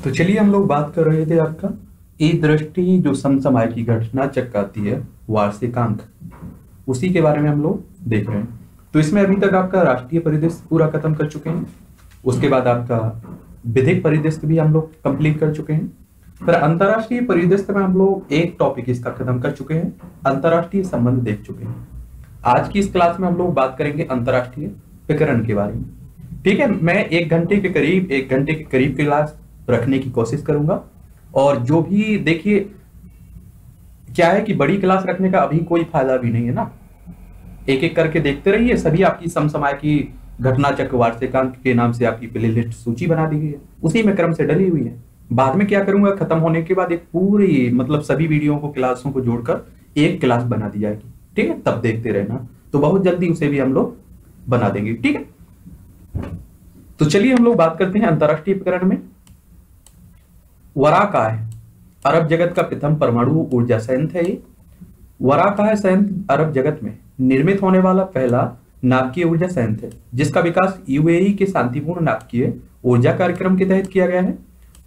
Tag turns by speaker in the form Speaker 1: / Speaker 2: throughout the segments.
Speaker 1: तो चलिए हम लोग बात कर रहे थे आपका ई दृष्टि जो समसामयिक की घटना चक्काती है वार्षिकांक, उसी के बारे में हम लोग देख रहे हैं। तो इसमें अभी तक आपका राष्ट्रीय परिदृश्य पूरा खत्म कर चुके हैं, उसके बाद आपका विधिक परिदृश्य भी हम लोग कंप्लीट कर चुके हैं। फिर अंतरराष्ट्रीय परिदृश्य में हम लोग एक टॉपिक इसका खत्म कर चुके हैं, अंतरराष्ट्रीय संबंध देख चुके हैं। आज की इस क्लास में हम लोग बात करेंगे अंतरराष्ट्रीय विकरण के बारे में। ठीक है, मैं एक घंटे के करीब क्लास रखने की कोशिश करूंगा। और जो भी देखिए क्या है कि बड़ी क्लास रखने का अभी कोई फायदा भी नहीं है ना, एक एक करके देखते रहिए। सभी आपकी समसामयिक की घटना चक्र वार्षिकांक के नाम से आपकी प्लेलिस्ट सूची बना दी गई है, उसी में क्रम से डली हुई है। बाद में क्या करूंगा, खत्म होने के बाद एक पूरी मतलब सभी वीडियो को क्लासों को जोड़कर एक क्लास बना दी जाएगी। ठीक है, तब देखते रहना, तो बहुत जल्दी उसे भी हम लोग बना देंगे। ठीक है, तो चलिए हम लोग बात करते हैं अंतरराष्ट्रीय विकरण में। वराकाय अरब जगत का प्रथम परमाणु ऊर्जा संयंत्र है। वराकाय संयंत्र अरब जगत में निर्मित होने वाला पहला नाभिकीय ऊर्जा संयंत्र है, जिसका विकास यूएई के शांतिपूर्ण नाभिकीय ऊर्जा कार्यक्रम के तहत किया गया है।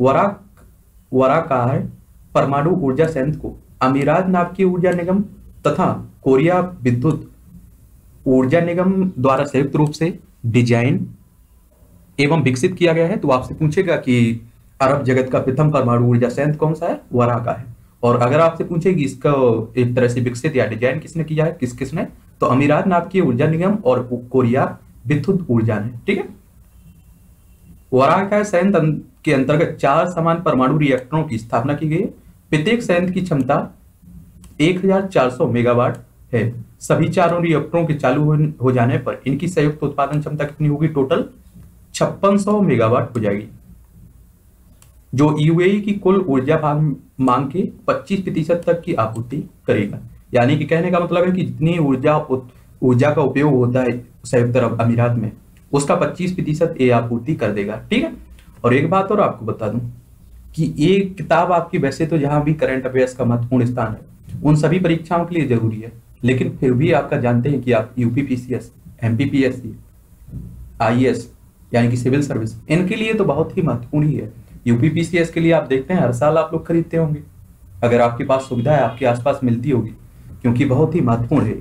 Speaker 1: वराकाय परमाणु ऊर्जा संयंत्र को अमीरात नाभिकीय ऊर्जा निगम तथा कोरिया विद्युत ऊर्जा निगम द्वारा संयुक्त रूप से डिजाइन एवं विकसित किया गया है। तो आपसे पूछेगा कि अरब जगत का प्रथम परमाणु ऊर्जा संयंत्र कौन सा है, वराका है। और अगर आपसे पूछेगी इसका एक तरह से विकसित या डिजाइन किसने किया है, किसने, तो अमीरात नाभिकीय ऊर्जा निगम और कोरिया विद्युत ऊर्जा ने। ठीक है, वराका संयंत्र के अंतर्गत 4 समान परमाणु रिएक्टरों की स्थापना की गई है। प्रत्येक संयंत्र की क्षमता 1400 मेगावाट है। सभी चारों रिएक्टरों के चालू हो जाने पर इनकी संयुक्त उत्पादन क्षमता कितनी होगी, टोटल 5600 मेगावाट हो जाएगी, जो यूएई की कुल ऊर्जा मांग के 25% तक की आपूर्ति करेगा। यानी कि कहने का मतलब है कि जितनी ऊर्जा का उपयोग होता है संयुक्त अरब अमीरात में, उसका 25% ये आपूर्ति कर देगा। ठीक है, और एक बात और आपको बता दूं कि ये किताब आपकी वैसे तो जहां भी करंट अफेयर्स का महत्वपूर्ण स्थान है उन सभी परीक्षाओं के लिए जरूरी है, लेकिन फिर भी आपका जानते हैं कि आप यूपीपीसीएस, एमपीपीएससी, आईएएस यानी कि सिविल सर्विस, इनके लिए तो बहुत ही महत्वपूर्ण ही है। यूपीपीसीएस के लिए आप देखते हैं हर साल आप लोग खरीदते होंगे, अगर आपके पास सुविधा है आपके आसपास मिलती होगी, क्योंकि बहुत ही महत्वपूर्ण है।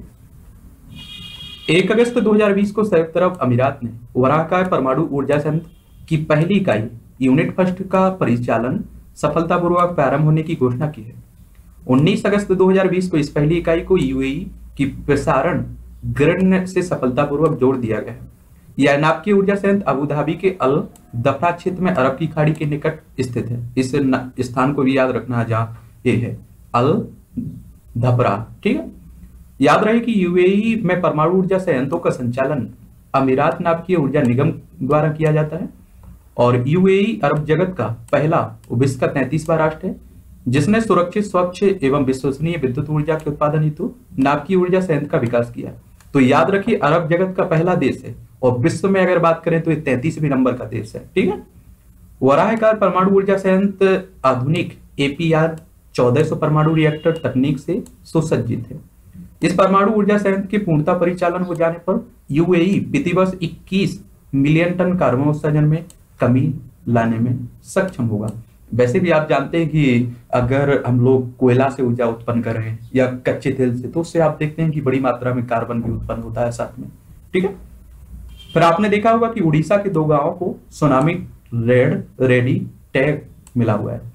Speaker 1: 1 अगस्त 2020 को संयुक्त अरब अमीरात ने वराकाय परमाणु ऊर्जा संयंत्र की पहली इकाई यूनिट फर्स्ट का परिचालन सफलतापूर्वक प्रारंभ होने की घोषणा की है। 19 अगस्त 2020 को इस पहली इकाई को यूएई की प्रसारण ग्रिड से सफलतापूर्वक जोड़ दिया गया है। यह नाभिकीय ऊर्जा संयंत्र अबू धाबी के अल दफरा क्षेत्र में अरब की खाड़ी के निकट स्थित है। इस स्थान को भी याद रखना जहाँ ये है अल धपरा। ठीक है, याद रहे कि यूएई में परमाणु ऊर्जा संयंत्रों का संचालन अमीरात नाभिकीय ऊर्जा निगम द्वारा किया जाता है, और यूएई अरब जगत का पहला विश्व का 33वां राष्ट्र है जिसने सुरक्षित, स्वच्छ एवं विश्वसनीय विद्युत ऊर्जा के उत्पादन हेतु नाभिकीय ऊर्जा संयंत्र का विकास किया। तो याद रखिए अरब जगत का पहला देश है, और विश्व में अगर बात करें तो ये 33वें नंबर का देश है। ठीक है, वराकाय परमाणु ऊर्जा संयंत्र आधुनिक एपीआर 1400 परमाणु रिएक्टर तकनीक से सुसज्जित है। इस परमाणु ऊर्जा संयंत्र के पूर्णता परिचालन हो जाने पर यूएई प्रतिवर्ष 21 मिलियन टन कार्बन उत्सर्जन में कमी लाने में सक्षम होगा। वैसे भी आप जानते हैं कि अगर हम लोग कोयला से ऊर्जा उत्पन्न कर रहे हैं या कच्चे तेल से, तो उससे आप देखते हैं कि बड़ी मात्रा में कार्बन भी उत्पन्न होता है साथ में। ठीक है, फिर आपने देखा होगा कि उड़ीसा के 2 गांवों को सुनामी रेडी टैग मिला हुआ है।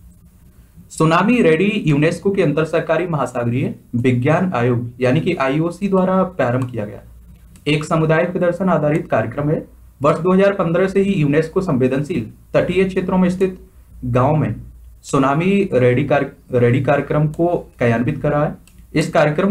Speaker 1: सुनामी रेडी यूनेस्को के अंतर सरकारी महासागरीय विज्ञान आयोग यानी कि आईओसी द्वारा प्रारंभ किया गया एक सामुदायिक प्रदर्शन आधारित कार्यक्रम है। वर्ष 2015 से ही यूनेस्को संवेदनशील तटीय क्षेत्रों में स्थित गांव में सुनामी रेडी कार्यक्रम को क्रियान्वित कर रहा है। इस कार्यक्रम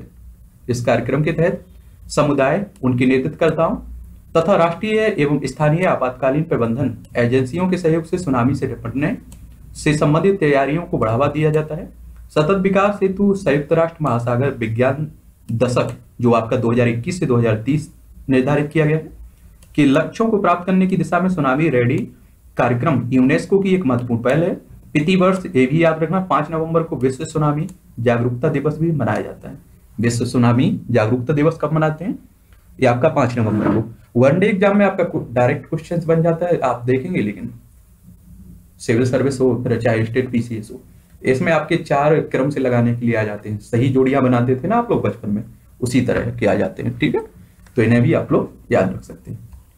Speaker 1: के तहत समुदाय, उनके नेतृत्वकर्ताओं तथा राष्ट्रीय एवं स्थानीय आपातकालीन प्रबंधन एजेंसियों के सहयोग से सुनामी से निपटने से संबंधित तैयारियों को बढ़ावा दिया जाता है। सतत विकास हेतु संयुक्त राष्ट्र महासागर विज्ञान दशक, जो आपका 2021 से 2030 निर्धारित किया गया है, कि लक्ष्यों को प्राप्त करने की दिशा में सुनामी रेडी कार्यक्रम यूनेस्को की एक महत्वपूर्ण पहल है। प्रति वर्ष ये भी याद रखना 5 नवंबर को विश्व सुनामी जागरूकता दिवस भी मनाया जाता है। विश्व सुनामी जागरूकता दिवस कब मनाते हैं, ये आपका 5 नवंबर को। वनडे एग्जाम में आपका डायरेक्ट क्वेश्चंस बन जाता है, आप देखेंगे। लेकिन सिविल सर्विस हो फिर चाहे स्टेट पीसीएस हो, इसमें आपके 4 क्रम से लगाने के लिए आ जाते हैं। सही जोड़ियां बनाते थे ना आप लोग बचपन में, उसी तरह के आ जाते हैं। ठीक है, तो इन्हें भी आप लोग याद रख सकते हैं।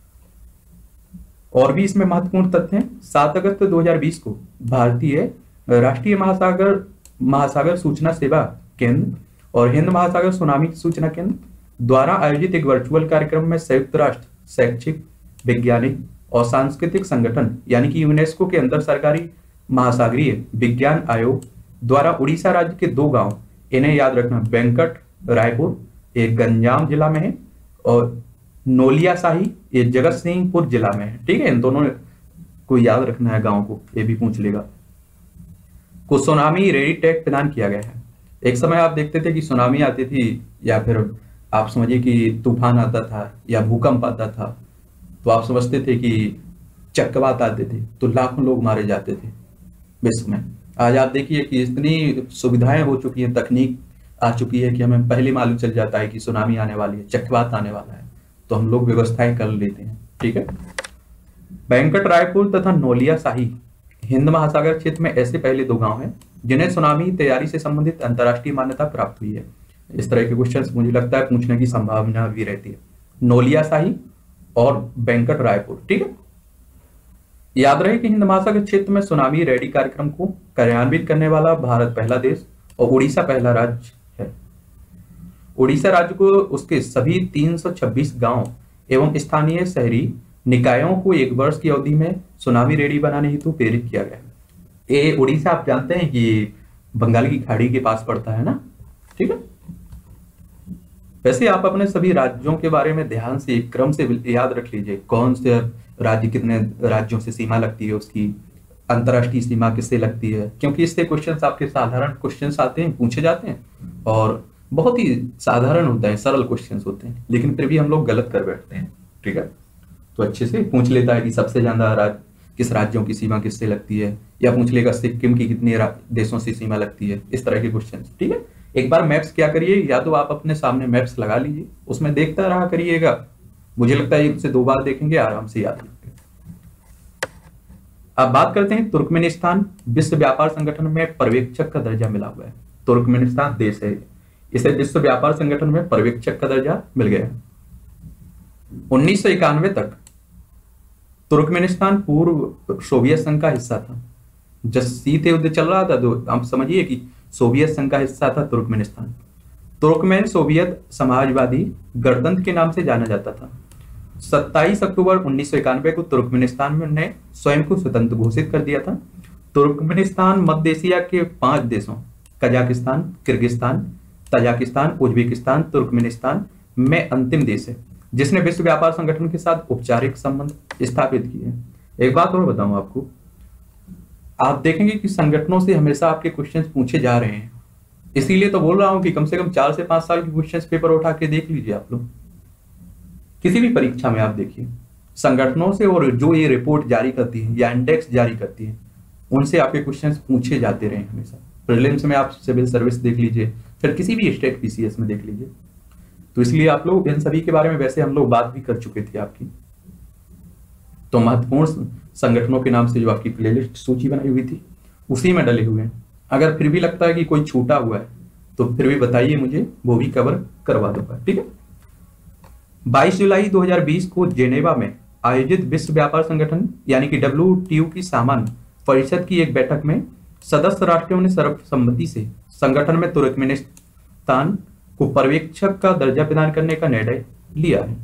Speaker 1: और भी इसमें महत्वपूर्ण तथ्य हैं। 7 अगस्त 2020 को भारतीय राष्ट्रीय महासागर महासागर सूचना सेवा केंद्र और हिंद महासागर सुनामी सूचना केंद्र द्वारा आयोजित एक वर्चुअल कार्यक्रम में संयुक्त राष्ट्र शैक्षिक, वैज्ञानिक और सांस्कृतिक संगठन यानी कि यूनेस्को के अंतर सरकारी महासागरीय विज्ञान आयोग द्वारा उड़ीसा राज्य के 2 गांव, इन्हें याद रखना, वेंकट रायपुर एक गंजाम जिला में है और नोलियाशाही ये जगत सिंहपुर जिला में है। ठीक है, इन दोनों को याद रखना है गांव को, ये भी पूछ लेगा। को सुनामी रेडी टैग प्रदान किया गया है। एक समय आप देखते थे कि सुनामी आती थी या फिर आप समझिए कि तूफान आता था या भूकंप आता था, तो आप समझते थे कि चक्रवात आते थे तो लाखों लोग मारे जाते थे विश्व में। आज आप देखिए कि इतनी सुविधाएं हो चुकी हैं, तकनीक आ चुकी है कि हमें पहले मालूम चल जाता है कि सुनामी आने वाली है, चक्रवात आने वाला है, तो हम लोग व्यवस्थाएं कर लेते हैं। ठीक है, वेंकट रायपुर तथा नोलियाशाही हिंद महासागर क्षेत्र में ऐसे पहले 2 गांव हैं जिन्हें सुनामी तैयारी से संबंधित अंतर्राष्ट्रीय मान्यता प्राप्त हुई है। इस तरह के क्वेश्चंस मुझे लगता है पूछने की संभावना भी रहती है, नोलियाशाही और वेंकट रायपुर। ठीक है, याद रहे कि हिंद महासागर क्षेत्र में सुनामी रेडी कार्यक्रम को कार्यान्वित करने वाला भारत पहला देश और उड़ीसा पहला राज्य है। उड़ीसा राज्य को उसके सभी 326 गांव एवं स्थानीय शहरी निकायों को 1 वर्ष की अवधि में सुनामी रेडी बनाने हेतु प्रेरित किया गया है। ये उड़ीसा आप जानते हैं कि बंगाल की खाड़ी के पास पड़ता है ना। ठीक है, वैसे आप अपने सभी राज्यों के बारे में ध्यान से एक क्रम से याद रख लीजिए, कौन से राज्य कितने राज्यों से सीमा लगती है, उसकी अंतर्राष्ट्रीय सीमा किससे लगती है, क्योंकि इससे क्वेश्चंस आपके साधारण क्वेश्चंस आते हैं, पूछे जाते हैं और बहुत ही साधारण होता है, सरल क्वेश्चंस होते हैं, लेकिन फिर भी हम लोग गलत कर बैठते हैं। ठीक है, तो अच्छे से पूछ लेता है कि सबसे ज्यादा किस राज्यों की सीमा किससे लगती है, या पूछ लेगा सिक्किम की कितने देशों से सीमा लगती है, इस तरह के क्वेश्चन। ठीक है, एक बार मैप्स क्या करिए, या तो आप अपने सामने मैप्स लगा लीजिए, उसमें देखता रहा करिएगा, मुझे लगता है इसे 2 बार देखेंगे आराम से याद रखेंगे। अब बात करते हैं तुर्कमेनिस्तान विश्व व्यापार संगठन में पर्यवेक्षक का दर्जा मिला हुआ है। तुर्कमेनिस्तान देश है, इसे विश्व व्यापार संगठन में पर्यवेक्षक का दर्जा मिल गया। 1991 तक तुर्कमेनिस्तान पूर्व सोवियत संघ का हिस्सा था। जब शीत युद्ध चल रहा था तो आप समझिए कि सोवियत संघ का हिस्सा था तुर्कमेनिस्तान। तुर्कमेन सोवियत समाजवादी गणतंत्र के नाम से जाना जाता था। 27 अक्टूबर 1991 को तुर्कमेनिस्तान ने स्वयं को स्वतंत्र घोषित कर दिया था। तुर्कमेनिस्तान मध्य एशिया के 5 देशों Kazakhstan, Kyrgyzstan, Tajikistan, Uzbekistan, Turkmenistan में अंतिम देश है जिसने विश्व व्यापार संगठन के साथ औपचारिक संबंध स्थापित किए। एक बात और बताऊं आपको, आप देखेंगे कि संगठनों से हमेशा आपके क्वेश्चंस पूछे जा रहे हैं, इसीलिए तो बोल रहा हूं कि कम से कम 4 से 5 साल के क्वेश्चंस पेपर उठा के देख लीजिए आप लोग, किसी भी परीक्षा में आप देखिए संगठनों से, और जो ये रिपोर्ट जारी करती है या इंडेक्स जारी करती है उनसे आपके क्वेश्चंस पूछे जाते रहे हमेशा। प्रीलिम्स में आप सिविल सर्विस देख लीजिए, फिर किसी भी स्टेट पीसीएस में देख लीजिए। तो इसलिए आप लोग इन सभी के बारे में वैसे हम लोग बात भी कर चुके थे आपकी। तो महत्वपूर्ण संगठनों के नाम से जो आपकी प्लेलिस्ट सूची बनाई हुई थी उसी में डले हुए हैं। अगर फिर भी लगता है कि कोई छूटा हुआ है तो फिर भी बताइए मुझे, वो भी कवर करवा दूंगा। ठीक है, 22 जुलाई 2020 को जेनेवा में आयोजित विश्व व्यापार संगठन यानी कि WTO की सामान्य परिषद की एक बैठक में सदस्य राष्ट्रों ने सर्वसम्मति से संगठन में तुर्कमेनिस्तान को पर्यवेक्षक का दर्जा प्रदान करने का निर्णय लिया है।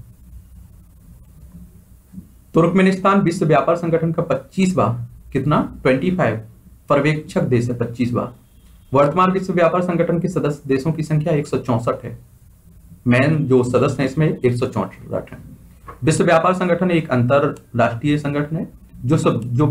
Speaker 1: तुर्कमेनिस्तान विश्व व्यापार संगठन का 25वां 25 पर्यवेक्षक देश है, 25वां। वर्तमान विश्व व्यापार संगठन के सदस्य देशों की संख्या 164 है। मेन जो सदस्य हैं इसमें 164 है। विश्व व्यापार संगठन एक अंतरराष्ट्रीय संगठन है जो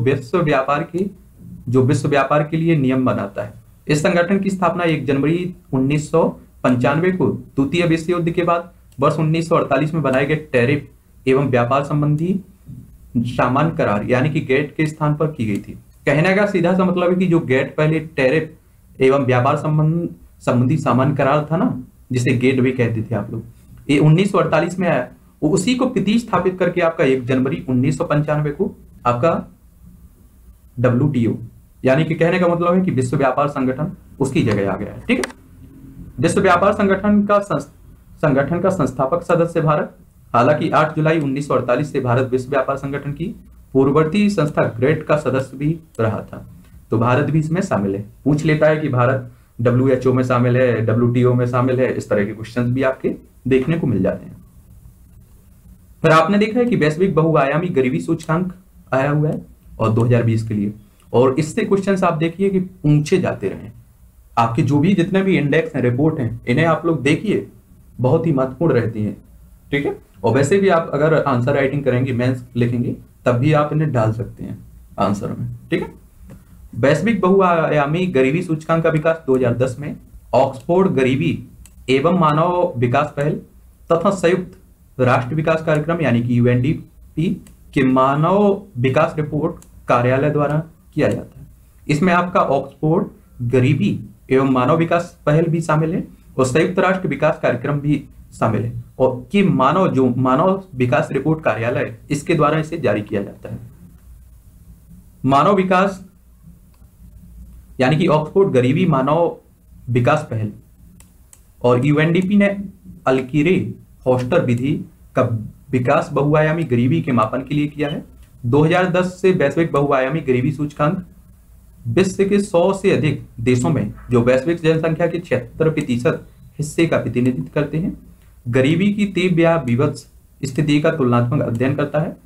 Speaker 1: विश्व व्यापार के लिए नियम बनाता है। इस संगठन की स्थापना 1 जनवरी 1995 को द्वितीय विश्व युद्ध के बाद वर्ष 1948 में बनाए गए टैरिफ एवं व्यापार संबंधी सामान्य करार यानी कि गेट के स्थान पर की गई थी। कहने का सीधा सा मतलब है कि जो गेट पहले टैरिफ एवं व्यापार संबंधी सामान्य करार था ना, जिसे गेट भी कहते थे आप लोग, ये 1948 में आया। उसी को प्रतिस्थापित करके आपका 1 जनवरी 1995 को आपका WTO, यानी कि कहने का मतलब है कि विश्व व्यापार संगठन उसकी जगह आ गया है। ठीक है, विश्व व्यापार संगठन का संस्थापक सदस्य भारत। हालांकि 8 जुलाई 1948 से भारत विश्व व्यापार संगठन की पूर्ववर्ती संस्था ग्रेट का सदस्य भी रहा था। तो भारत भी इसमें शामिल है। पूछ लेता है कि भारत WHO में शामिल है, WTO में शामिल है, इस तरह के क्वेश्चन भी आपके देखने को मिल जाते हैं। फिर आपने देखा है कि वैश्विक बहुआयामी गरीबी सूचकांक आया हुआ है और 2020 के लिए, और इससे क्वेश्चंस आप देखिए कि पूछे जाते रहे। आपके जो भी जितने भी इंडेक्स हैं, रिपोर्ट हैं, इन्हें आप लोग देखिए, बहुत ही महत्वपूर्ण रहती हैं। ठीक है, और वैसे भी आप अगर आंसर राइटिंग करेंगे, मेंस लिखेंगे, तब भी आप इन्हें डाल सकते हैं आंसर में। ठीक है, वैश्विक बहुआयामी गरीबी सूचकांक का विकास 2010 में ऑक्सफोर्ड गरीबी एवं मानव विकास पहल तथा संयुक्त राष्ट्र विकास कार्यक्रम यानी कि UNDP के मानव विकास रिपोर्ट कार्यालय द्वारा किया जाता है। इसमें आपका ऑक्सफोर्ड गरीबी एवं मानव विकास पहल भी शामिल है और संयुक्त राष्ट्र विकास कार्यक्रम भी शामिल है, और कि मानव विकास रिपोर्ट कार्यालय, इसके द्वारा इसे जारी किया जाता है। मानव विकास यानी कि ऑक्सफोर्ड गरीबी मानव विकास पहल और UNDP ने अलकिरे फोस्टर विधि का विकास बहुआयामी गरीबी के मापन के लिए किया है। 2010 से वैश्विक बहुआयामी गरीबी सूचकांक विश्व के 100 से अधिक देशों में जो वैश्विक जनसंख्या के 76% हिस्से का प्रतिनिधित्व करते हैं, गरीबी की तीव्र या विवत्स स्थिति का तुलनात्मक अध्ययन करता है।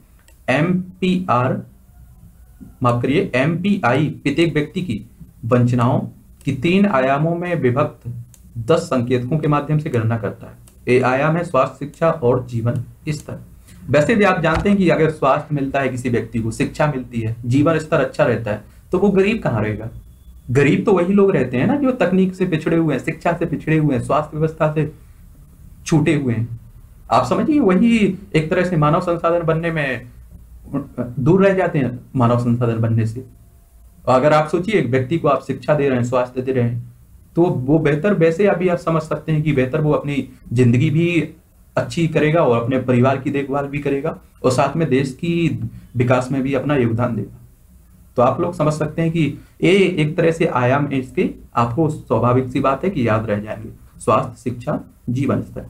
Speaker 1: MPI प्रत्येक व्यक्ति की वंचनाओं की 3 आयामों में विभक्त 10 संकेतकों के माध्यम से गणना करता है। ये आयाम है स्वास्थ्य, शिक्षा और जीवन स्तर। वैसे भी आप जानते हैं कि अगर स्वास्थ्य मिलता है किसी व्यक्ति को, शिक्षा मिलती है, जीवन स्तर अच्छा रहता है, तो वो गरीब कहाँ रहेगा? गरीब तो वही लोग रहते हैं ना जो तकनीक से पिछड़े हुए हैं, शिक्षा से पिछड़े हुए हैं, स्वास्थ्य व्यवस्था से छूटे हुए हैं। आप समझिए, वही एक तरह से मानव संसाधन बनने में दूर रह जाते हैं, मानव संसाधन बनने से। अगर आप सोचिए एक व्यक्ति को आप शिक्षा दे रहे हैं, स्वास्थ्य दे रहे हैं, तो वो बेहतर, वैसे अभी आप समझ सकते हैं कि बेहतर वो अपनी जिंदगी भी अच्छी करेगा और अपने परिवार की देखभाल भी करेगा और साथ में देश की विकास में भी अपना योगदान देगा। तो आप लोग समझ सकते हैं कि ये एक तरह से आयाम है इसके, आपको स्वाभाविक सी बात है कि याद रह जाएंगे, स्वास्थ्य, शिक्षा, जीवन स्तर।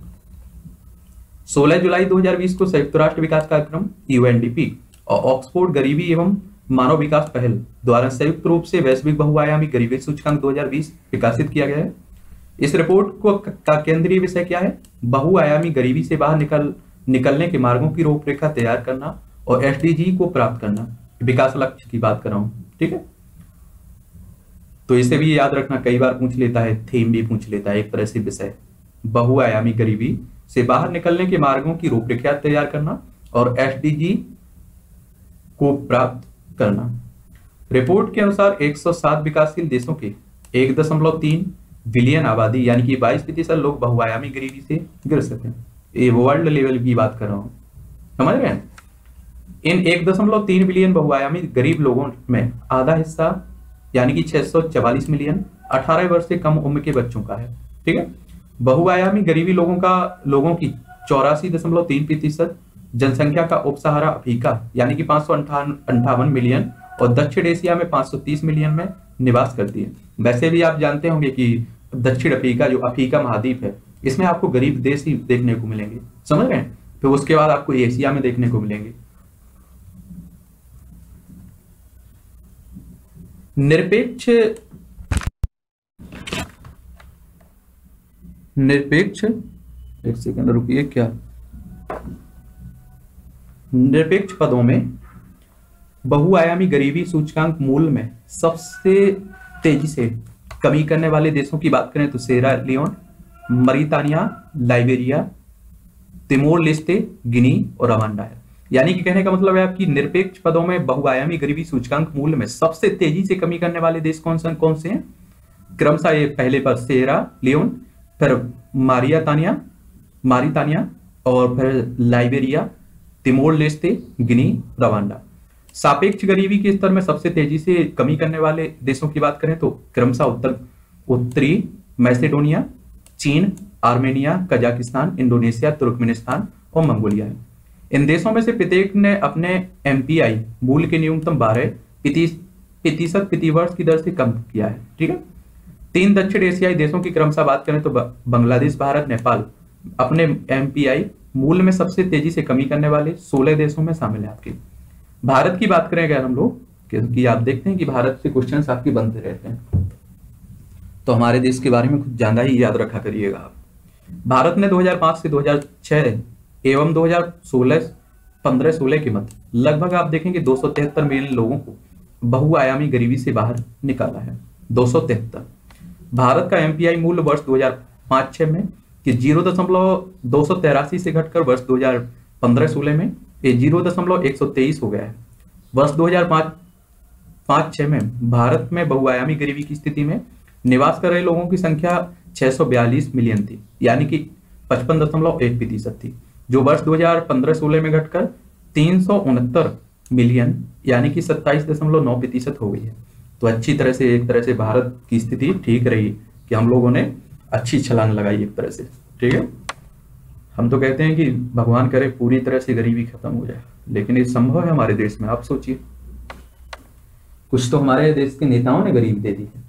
Speaker 1: 16 जुलाई 2020 को संयुक्त राष्ट्र विकास कार्यक्रम UNDP और ऑक्सफोर्ड गरीबी एवं मानव विकास पहल द्वारा संयुक्त रूप से वैश्विक बहुआयामी गरीबी सूचकांक 2020 विकासित किया गया है। इस रिपोर्ट का केंद्रीय विषय क्या है? बहुआयामी गरीबी से बाहर निकलने के मार्गों की रूपरेखा तैयार करना और SDG को प्राप्त करना, विकास लक्ष्य की बात कर रहा हूं। ठीक है, तो इसे भी याद रखना, कई बार पूछ लेता है, थीम भी पूछ लेता है, एक तरह से विषय बहुआयामी गरीबी से बाहर निकलने के मार्गों की रूपरेखा तैयार करना और SDG को प्राप्त करना। रिपोर्ट के अनुसार 107 विकासशील देशों के 1.3 बिलियन आबादी यानी कि 22% लोग बहुआयामी गरीबी से ग्रसित हैं। ये वर्ल्ड लेवल की बात कर रहा हूं, समझ रहे हैं? इन 1.3 बिलियन बहुआयामी गरीब लोगों में आधा हिस्सा यानी कि 644 मिलियन 18 वर्ष से कम उम्र के बच्चों का है। ठीक है, बहुआयामी गरीबी लोगों की 84.3% जनसंख्या का उपसहारा अफ्रीका यानी कि 558 मिलियन और दक्षिण एशिया में 530 मिलियन में निवास करती है। वैसे भी आप जानते होंगे कि दक्षिण अफ्रीका, जो अफ्रीका महाद्वीप है, इसमें आपको गरीब देश ही देखने को मिलेंगे, समझ रहे हैं? फिर उसके बाद आपको एशिया में देखने को मिलेंगे। निरपेक्ष एक सेकंड रुकिए, क्या निरपेक्ष पदों में बहुआयामी गरीबी सूचकांक मूल में सबसे तेजी से कमी करने वाले देशों की बात करें तो Sierra Leone, Mauritania, Liberia, Timor Leste, Guinea और रवांडा है। यानी कि कहने का मतलब है आपकी निरपेक्ष पदों में बहुआयामी गरीबी सूचकांक मूल्य में सबसे तेजी से कमी करने वाले देश कौन से हैं? क्रमशः ये पहले पर सेरा लियोन, फिर मारितानिया और फिर Liberia, Timor Leste, Guinea, Rwanda. सापेक्ष गरीबी के स्तर में सबसे तेजी से कमी करने वाले देशों की बात करें तो क्रमशः उत्तरी मैसेडोनिया, चीन, आर्मेनिया, कजाकिस्तान, इंडोनेशिया, तुर्कमेनिस्तान और मंगोलिया है। इन देशों में से प्रत्येक ने अपने MPI मूल्य के न्यूनतम 12 प्रतिवर्ष की दर से कम किया है। ठीक है। 3 दक्षिण एशियाई देशों की क्रमशः बात करें तो बांग्लादेश, भारत, नेपाल अपने एमपीआई मूल्य में सबसे तेजी से कमी करने वाले 16 देशों में शामिल है आपके। भारत की बात करें अगर हम लोग, क्योंकि आप देखते हैं कि भारत से क्वेश्चंस आपके बनते रहते हैं, तो हमारे देश के बारे में कुछ ज्यादा ही याद रखा करिएगा आप। भारत ने 2005 से 2006 एवं 2015-16 के मध्य लगभग आप देखेंगे 273 मिलियन लोगों को बहुआयामी गरीबी से बाहर निकाला है। 273। भारत का एमपीआई मूल्य वर्ष 2005-6 में कि 0.283 से घटकर वर्ष 2015-16 में 0.123 हो गया है। वर्ष 2005-6 में भारत में बहुआयामी गरीबी की स्थिति में निवास कर रहे लोगों की संख्या 642 मिलियन थी, यानी कि 55.1% थी, जो वर्ष 2015-16 में घटकर 369 मिलियन यानी कि 27.9% हो गई है। तो अच्छी तरह से एक तरह से भारत की स्थिति ठीक रही कि हम लोगों ने अच्छी छलांग लगाई एक तरह से। ठीक है। हम तो कहते हैं कि भगवान करे पूरी तरह से गरीबी खत्म हो जाए, लेकिन ये संभव है हमारे देश में? आप सोचिए, कुछ तो हमारे देश के नेताओं ने गरीबी दे दी है।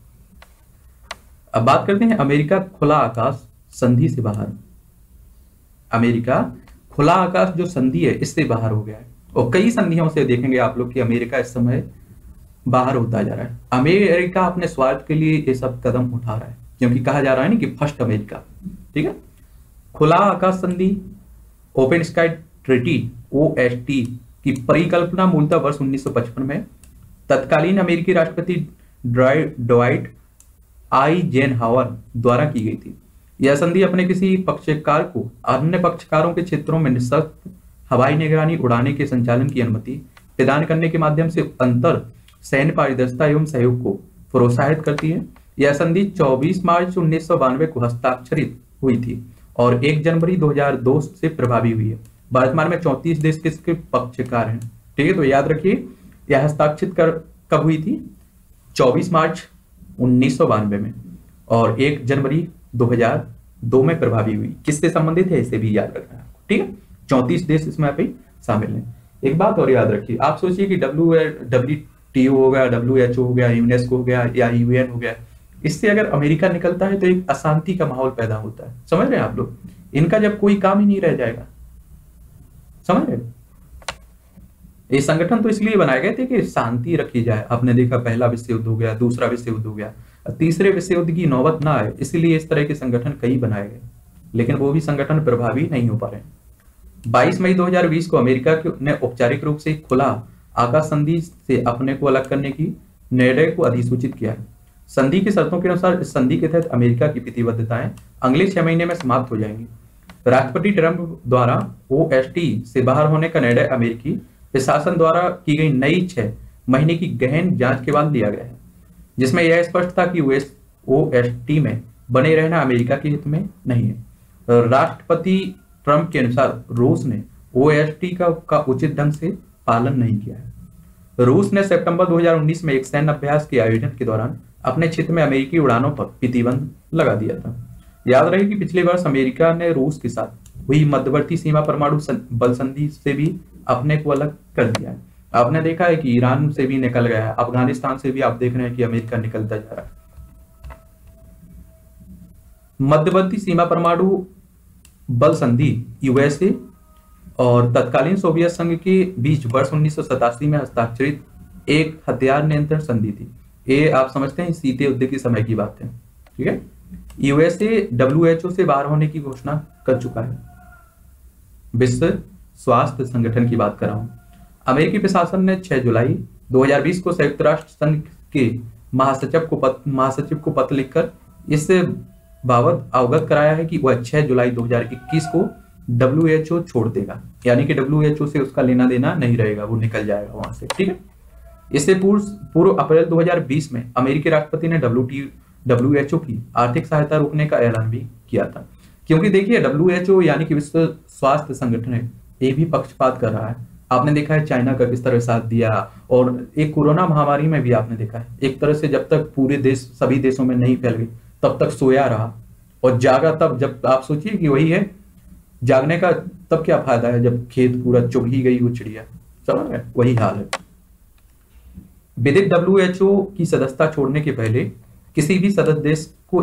Speaker 1: अब बात करते हैं अमेरिका खुला आकाश संधि से बाहर। अमेरिका खुला आकाश जो संधि है इससे बाहर हो गया है, और कई संधियों से देखेंगे आप लोग कि अमेरिका इस समय बाहर होता जा रहा है। अमेरिका अपने स्वार्थ के लिए ये सब कदम उठा रहा है, क्योंकि कहा जा रहा है ना कि फर्स्ट अमेरिका। ठीक है। खुला आकाश संधि, ओपन स्काई ट्रीटी ओएसटी की परिकल्पना मूलतः वर्ष 1955 में तत्कालीन अमेरिकी राष्ट्रपति ड्वाइट आइजेनहावर द्वारा की गई थी। यह संधि अपने किसी पक्षकार को अन्य पक्षकारों के क्षेत्रों में निःशर्त हवाई निगरानी उड़ाने के संचालन की अनुमति प्रदान करने के माध्यम से अंतर सैन्य पारदर्शिता एवं सहयोग को प्रोत्साहित करती है। यह संधि 24 मार्च 1992 को हस्ताक्षरित हुई थी और 1 जनवरी 2002 से प्रभावी हुई है। वर्तमान में 34 देश इसके पक्षकार हैं। ठीक है। तो याद रखिए, यह हस्ताक्षरित कब हुई थी? 24 मार्च 1992 में, और 1 जनवरी 2002 में प्रभावी हुई। किससे संबंधित है इसे भी याद रखना है। ठीक है। 34 देश इसमें पे शामिल हैं। एक बात और याद रखिए, आप सोचिए कि WTO हो गया, WHO हो गया, यूनेस्को हो गया या UN हो गया, इससे अगर अमेरिका निकलता है तो एक अशांति का माहौल पैदा होता है। समझ रहे हैं आप लोग? इनका जब कोई काम ही नहीं रह जाएगा। समझ रहे? ये संगठन तो इसलिए बनाए गए थे कि शांति रखी जाए। आपने देखा पहला विश्व युद्ध हो गया, दूसरा विश्व युद्ध हो गया, तीसरे विश्व युद्ध की नौबत ना आए, इसलिए इस तरह के संगठन कई बनाए गए, लेकिन वो भी संगठन प्रभावी नहीं हो पा रहे। 22 मई 2020 को अमेरिका ने औपचारिक रूप से खुला आकाश संधि से अपने को अलग करने की निर्णय को अधिसूचित किया है। संधि की शर्तों के अनुसार इस संधि के तहत अमेरिका की प्रतिबद्धताएं अगले 6 महीने में समाप्त हो जाएंगी। राष्ट्रपति ट्रंप द्वारा ओएसटी से बाहर होने का निर्णय अमेरिकी प्रशासन द्वारा की गई नई 6 महीने की गहन जांच के बाद लिया गया है, जिसमें यह स्पष्ट था कि ओएसटी में बने रहना अमेरिका के हित में नहीं है। राष्ट्रपति ट्रंप के अनुसार रूस ने ओएसटी का उचित ढंग से पालन नहीं किया है। रूस ने सितंबर 2019 में एक सैन्य अभ्यास के आयोजन के दौरान अपने क्षेत्र में अमेरिकी उड़ानों पर प्रतिबंध लगा दिया था। याद रहे कि पिछले वर्ष अमेरिका ने रूस के साथ हुई मध्यवर्ती सीमा परमाणु बल संधि से भी अपने को अलग कर दिया है। आपने देखा है कि ईरान से भी निकल गया है, अफगानिस्तान से भी आप देख रहे हैं कि अमेरिका निकलता जा रहा है। मध्यवर्ती सीमा परमाणु बल संधि यूएसए और तत्कालीन सोवियत संघ के बीच वर्ष 1987 में हस्ताक्षरित एक हथियार नियंत्रण संधि थी। ये आप समझते हैं शीत युद्ध के समय की बात है। ठीक है। यूएसए WHO से बाहर होने की घोषणा कर चुका है। विश्व स्वास्थ्य संगठन की बात कर रहा हूं। अमेरिकी प्रशासन ने 6 जुलाई 2020 को संयुक्त राष्ट्र संघ के महासचिव को पत्र लिखकर इस बाबत अवगत कराया है कि वह 6 जुलाई 2021 को WHO छोड़ देगा, यानी कि WHO से उसका लेना देना नहीं रहेगा, वो निकल जाएगा वहां से। ठीक है। इससे पूर्व अप्रैल 2020 में अमेरिकी राष्ट्रपति ने WHO की आर्थिक सहायता रोकने का ऐलान भी किया था, क्योंकि देखिए WHO यानी कि विश्व स्वास्थ्य संगठन है, ये भी पक्षपात कर रहा है। आपने देखा है चाइना का किस तरह साथ दिया, और एक कोरोना महामारी में भी आपने देखा है एक तरह से जब तक पूरे देश सभी देशों में नहीं फैल गई तब तक सोया रहा और जागा तब। जब आप सोचिए कि वही है जागने का, तब क्या फायदा है जब खेत पूरा चुग ही गई वो चिड़िया। समझ रहे? वही हाल है। विदित डब्ल्यूएचओ की सदस्यता छोड़ने के पहले किसी भी सदस्य देश को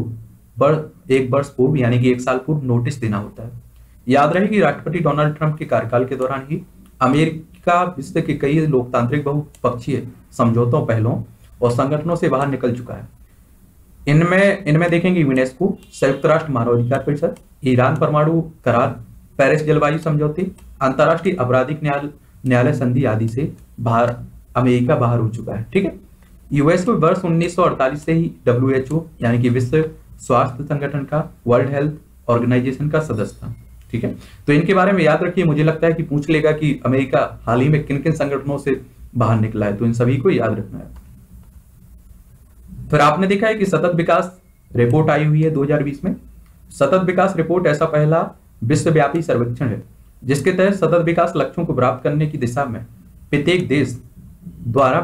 Speaker 1: एक वर्ष पूर्व यानी कि 1 साल पूर्व नोटिस देना होता है। याद रहे कि राष्ट्रपति डोनाल्ड ट्रंप के कार्यकाल के दौरान ही अमेरिका विश्व के कई लोकतांत्रिक बहुपक्षीय समझौतों, पहलों और संगठनों से बाहर निकल चुका है। इनमें देखेंगे यूनेस्को, संयुक्त राष्ट्र मानवाधिकार परिषद, ईरान परमाणु करार, पेरिस जलवायु समझौते, अंतर्राष्ट्रीय आपराधिक न्यायालय संधि आदि से अमेरिका बाहर हो चुका है। ठीक है। यूएस को वर्ष 1948 से ही डब्ल्यूएचओ यानी कि विश्व स्वास्थ्य संगठन का, वर्ल्ड हेल्थ ऑर्गेनाइजेशन का सदस्य था। ठीक है। तो इनके बारे में याद रखिए, मुझे लगता है कि पूछ लेगा कि अमेरिका हाल ही में किन किन संगठनों से बाहर निकला है, तो इन सभी को याद रखना है। फिर आपने देखा है कि सतत विकास रिपोर्ट आई हुई है 2020 में। सतत विकास रिपोर्ट ऐसा पहला विश्वव्यापी सर्वेक्षण है जिसके तहत सतत विकास लक्ष्यों को प्राप्त करने की दिशा में प्रत्येक देश द्वारा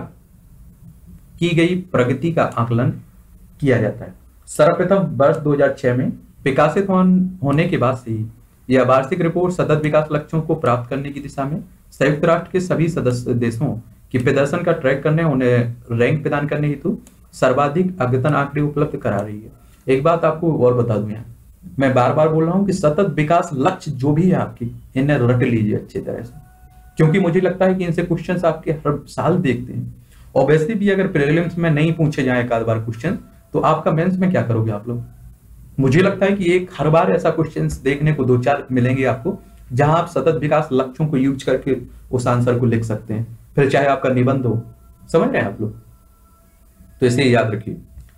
Speaker 1: की गई प्रगति का आकलन किया जाता है। सर्वप्रथम वर्ष 2006 में विकसित होने के बाद से ही यह वार्षिक रिपोर्ट सतत विकास लक्ष्यों को प्राप्त करने की दिशा में संयुक्त राष्ट्र के सभी सदस्य देशों के प्रदर्शन का ट्रैक करने, उन्हें रैंक प्रदान करने हेतु सर्वाधिक अद्यतन आंकड़े उपलब्ध करा रही है। एक बात आपको और बता दूं, यहाँ मैं बार बार बोल रहा हूं कि सतत विकास लक्ष्य जो भी है आपकी, इन्हें रट लीजिए अच्छी तरह से, क्योंकि मुझे लगता है कि इनसे क्वेश्चंस आपके हर साल देखते हैं। और वैसे भी अगर प्रीलिम्स में नहीं पूछे जाए एक आध बार क्वेश्चन, तो आपका मेंस में क्या करोगे आप लोग? मुझे लगता है कि एक हर बार ऐसा क्वेश्चंस देखने को 2-4 मिलेंगे आपको, जहां आप सतत विकास लक्ष्यों को यूज करके उस आंसर को लिख सकते हैं, फिर चाहे आपका निबंध हो। समझ रहे हैं आप लोग? तो इसे याद रखिए।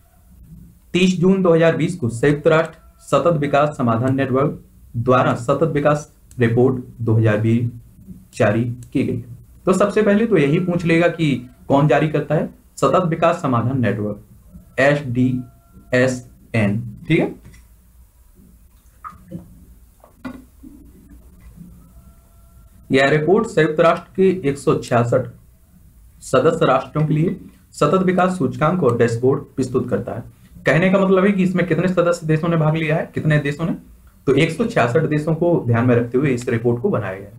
Speaker 1: 30 जून 2020 को संयुक्त राष्ट्र सतत विकास समाधान नेटवर्क द्वारा सतत विकास रिपोर्ट 2020 जारी की गई है। तो सबसे पहले तो यही पूछ लेगा कि कौन जारी करता है? सतत विकास समाधान नेटवर्क, SDSN। ठीक है। यह रिपोर्ट संयुक्त राष्ट्र के 166 सदस्य राष्ट्रों के लिए सतत विकास सूचकांक और डैशबोर्ड प्रस्तुत करता है। कहने का मतलब है कि इसमें कितने सदस्य देशों ने भाग लिया है, कितने देशों ने? तो 166 देशों को ध्यान में रखते हुए इस रिपोर्ट को बनाया गया है।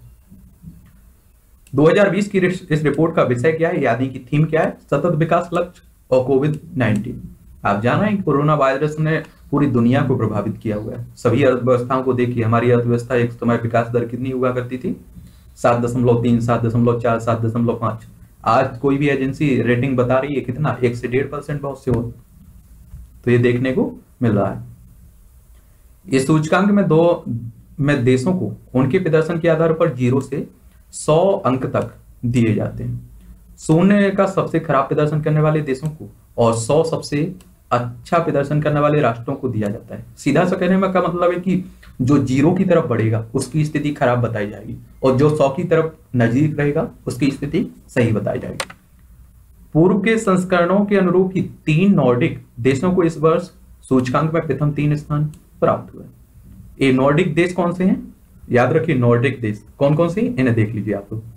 Speaker 1: 2020 की इस रिपोर्ट का विषय क्या है, यानी कि थीम क्या है? सतत विकास लक्ष्य और कोविड-19। आप जान रहे हैं कोरोना वायरस ने पूरी दुनिया को प्रभावित किया हुआ है। सभी अर्थव्यवस्थाओं को देखिए, हमारी अर्थव्यवस्था एक समय विकास दर कितनी हुआ करती थी? 7.3, 7.4, 7.5। आज कोई भी एजेंसी रेटिंग बता रही है कितना? 1 से 1.5% बहुत से हो। तो ये देखने को मिल रहा है। इस सूचकांक में देशों को उनके प्रदर्शन के आधार पर 0 से 100 अंक तक दिए जाते हैं। 0 का सबसे खराब प्रदर्शन करने वाले देशों को और 100 सबसे अच्छा प्रदर्शन करने वाले राष्ट्रों को दिया जाता है। सीधा सा कहने का मतलब है कि जो 0 की तरफ बढ़ेगा उसकी स्थिति खराब बताई जाएगी, और जो 100 की तरफ नजदीक रहेगा उसकी स्थिति सही बताई जाएगी। पूर्व के संस्करणों के अनुरूप ही 3 नॉर्डिक देशों को इस वर्ष सूचकांक में प्रथम 3 स्थान प्राप्त हुआ। ये नॉर्डिक देश कौन से हैं? याद रखिए, नॉर्डिक देश कौन कौन से? इन्हें देख लीजिए आप लोग।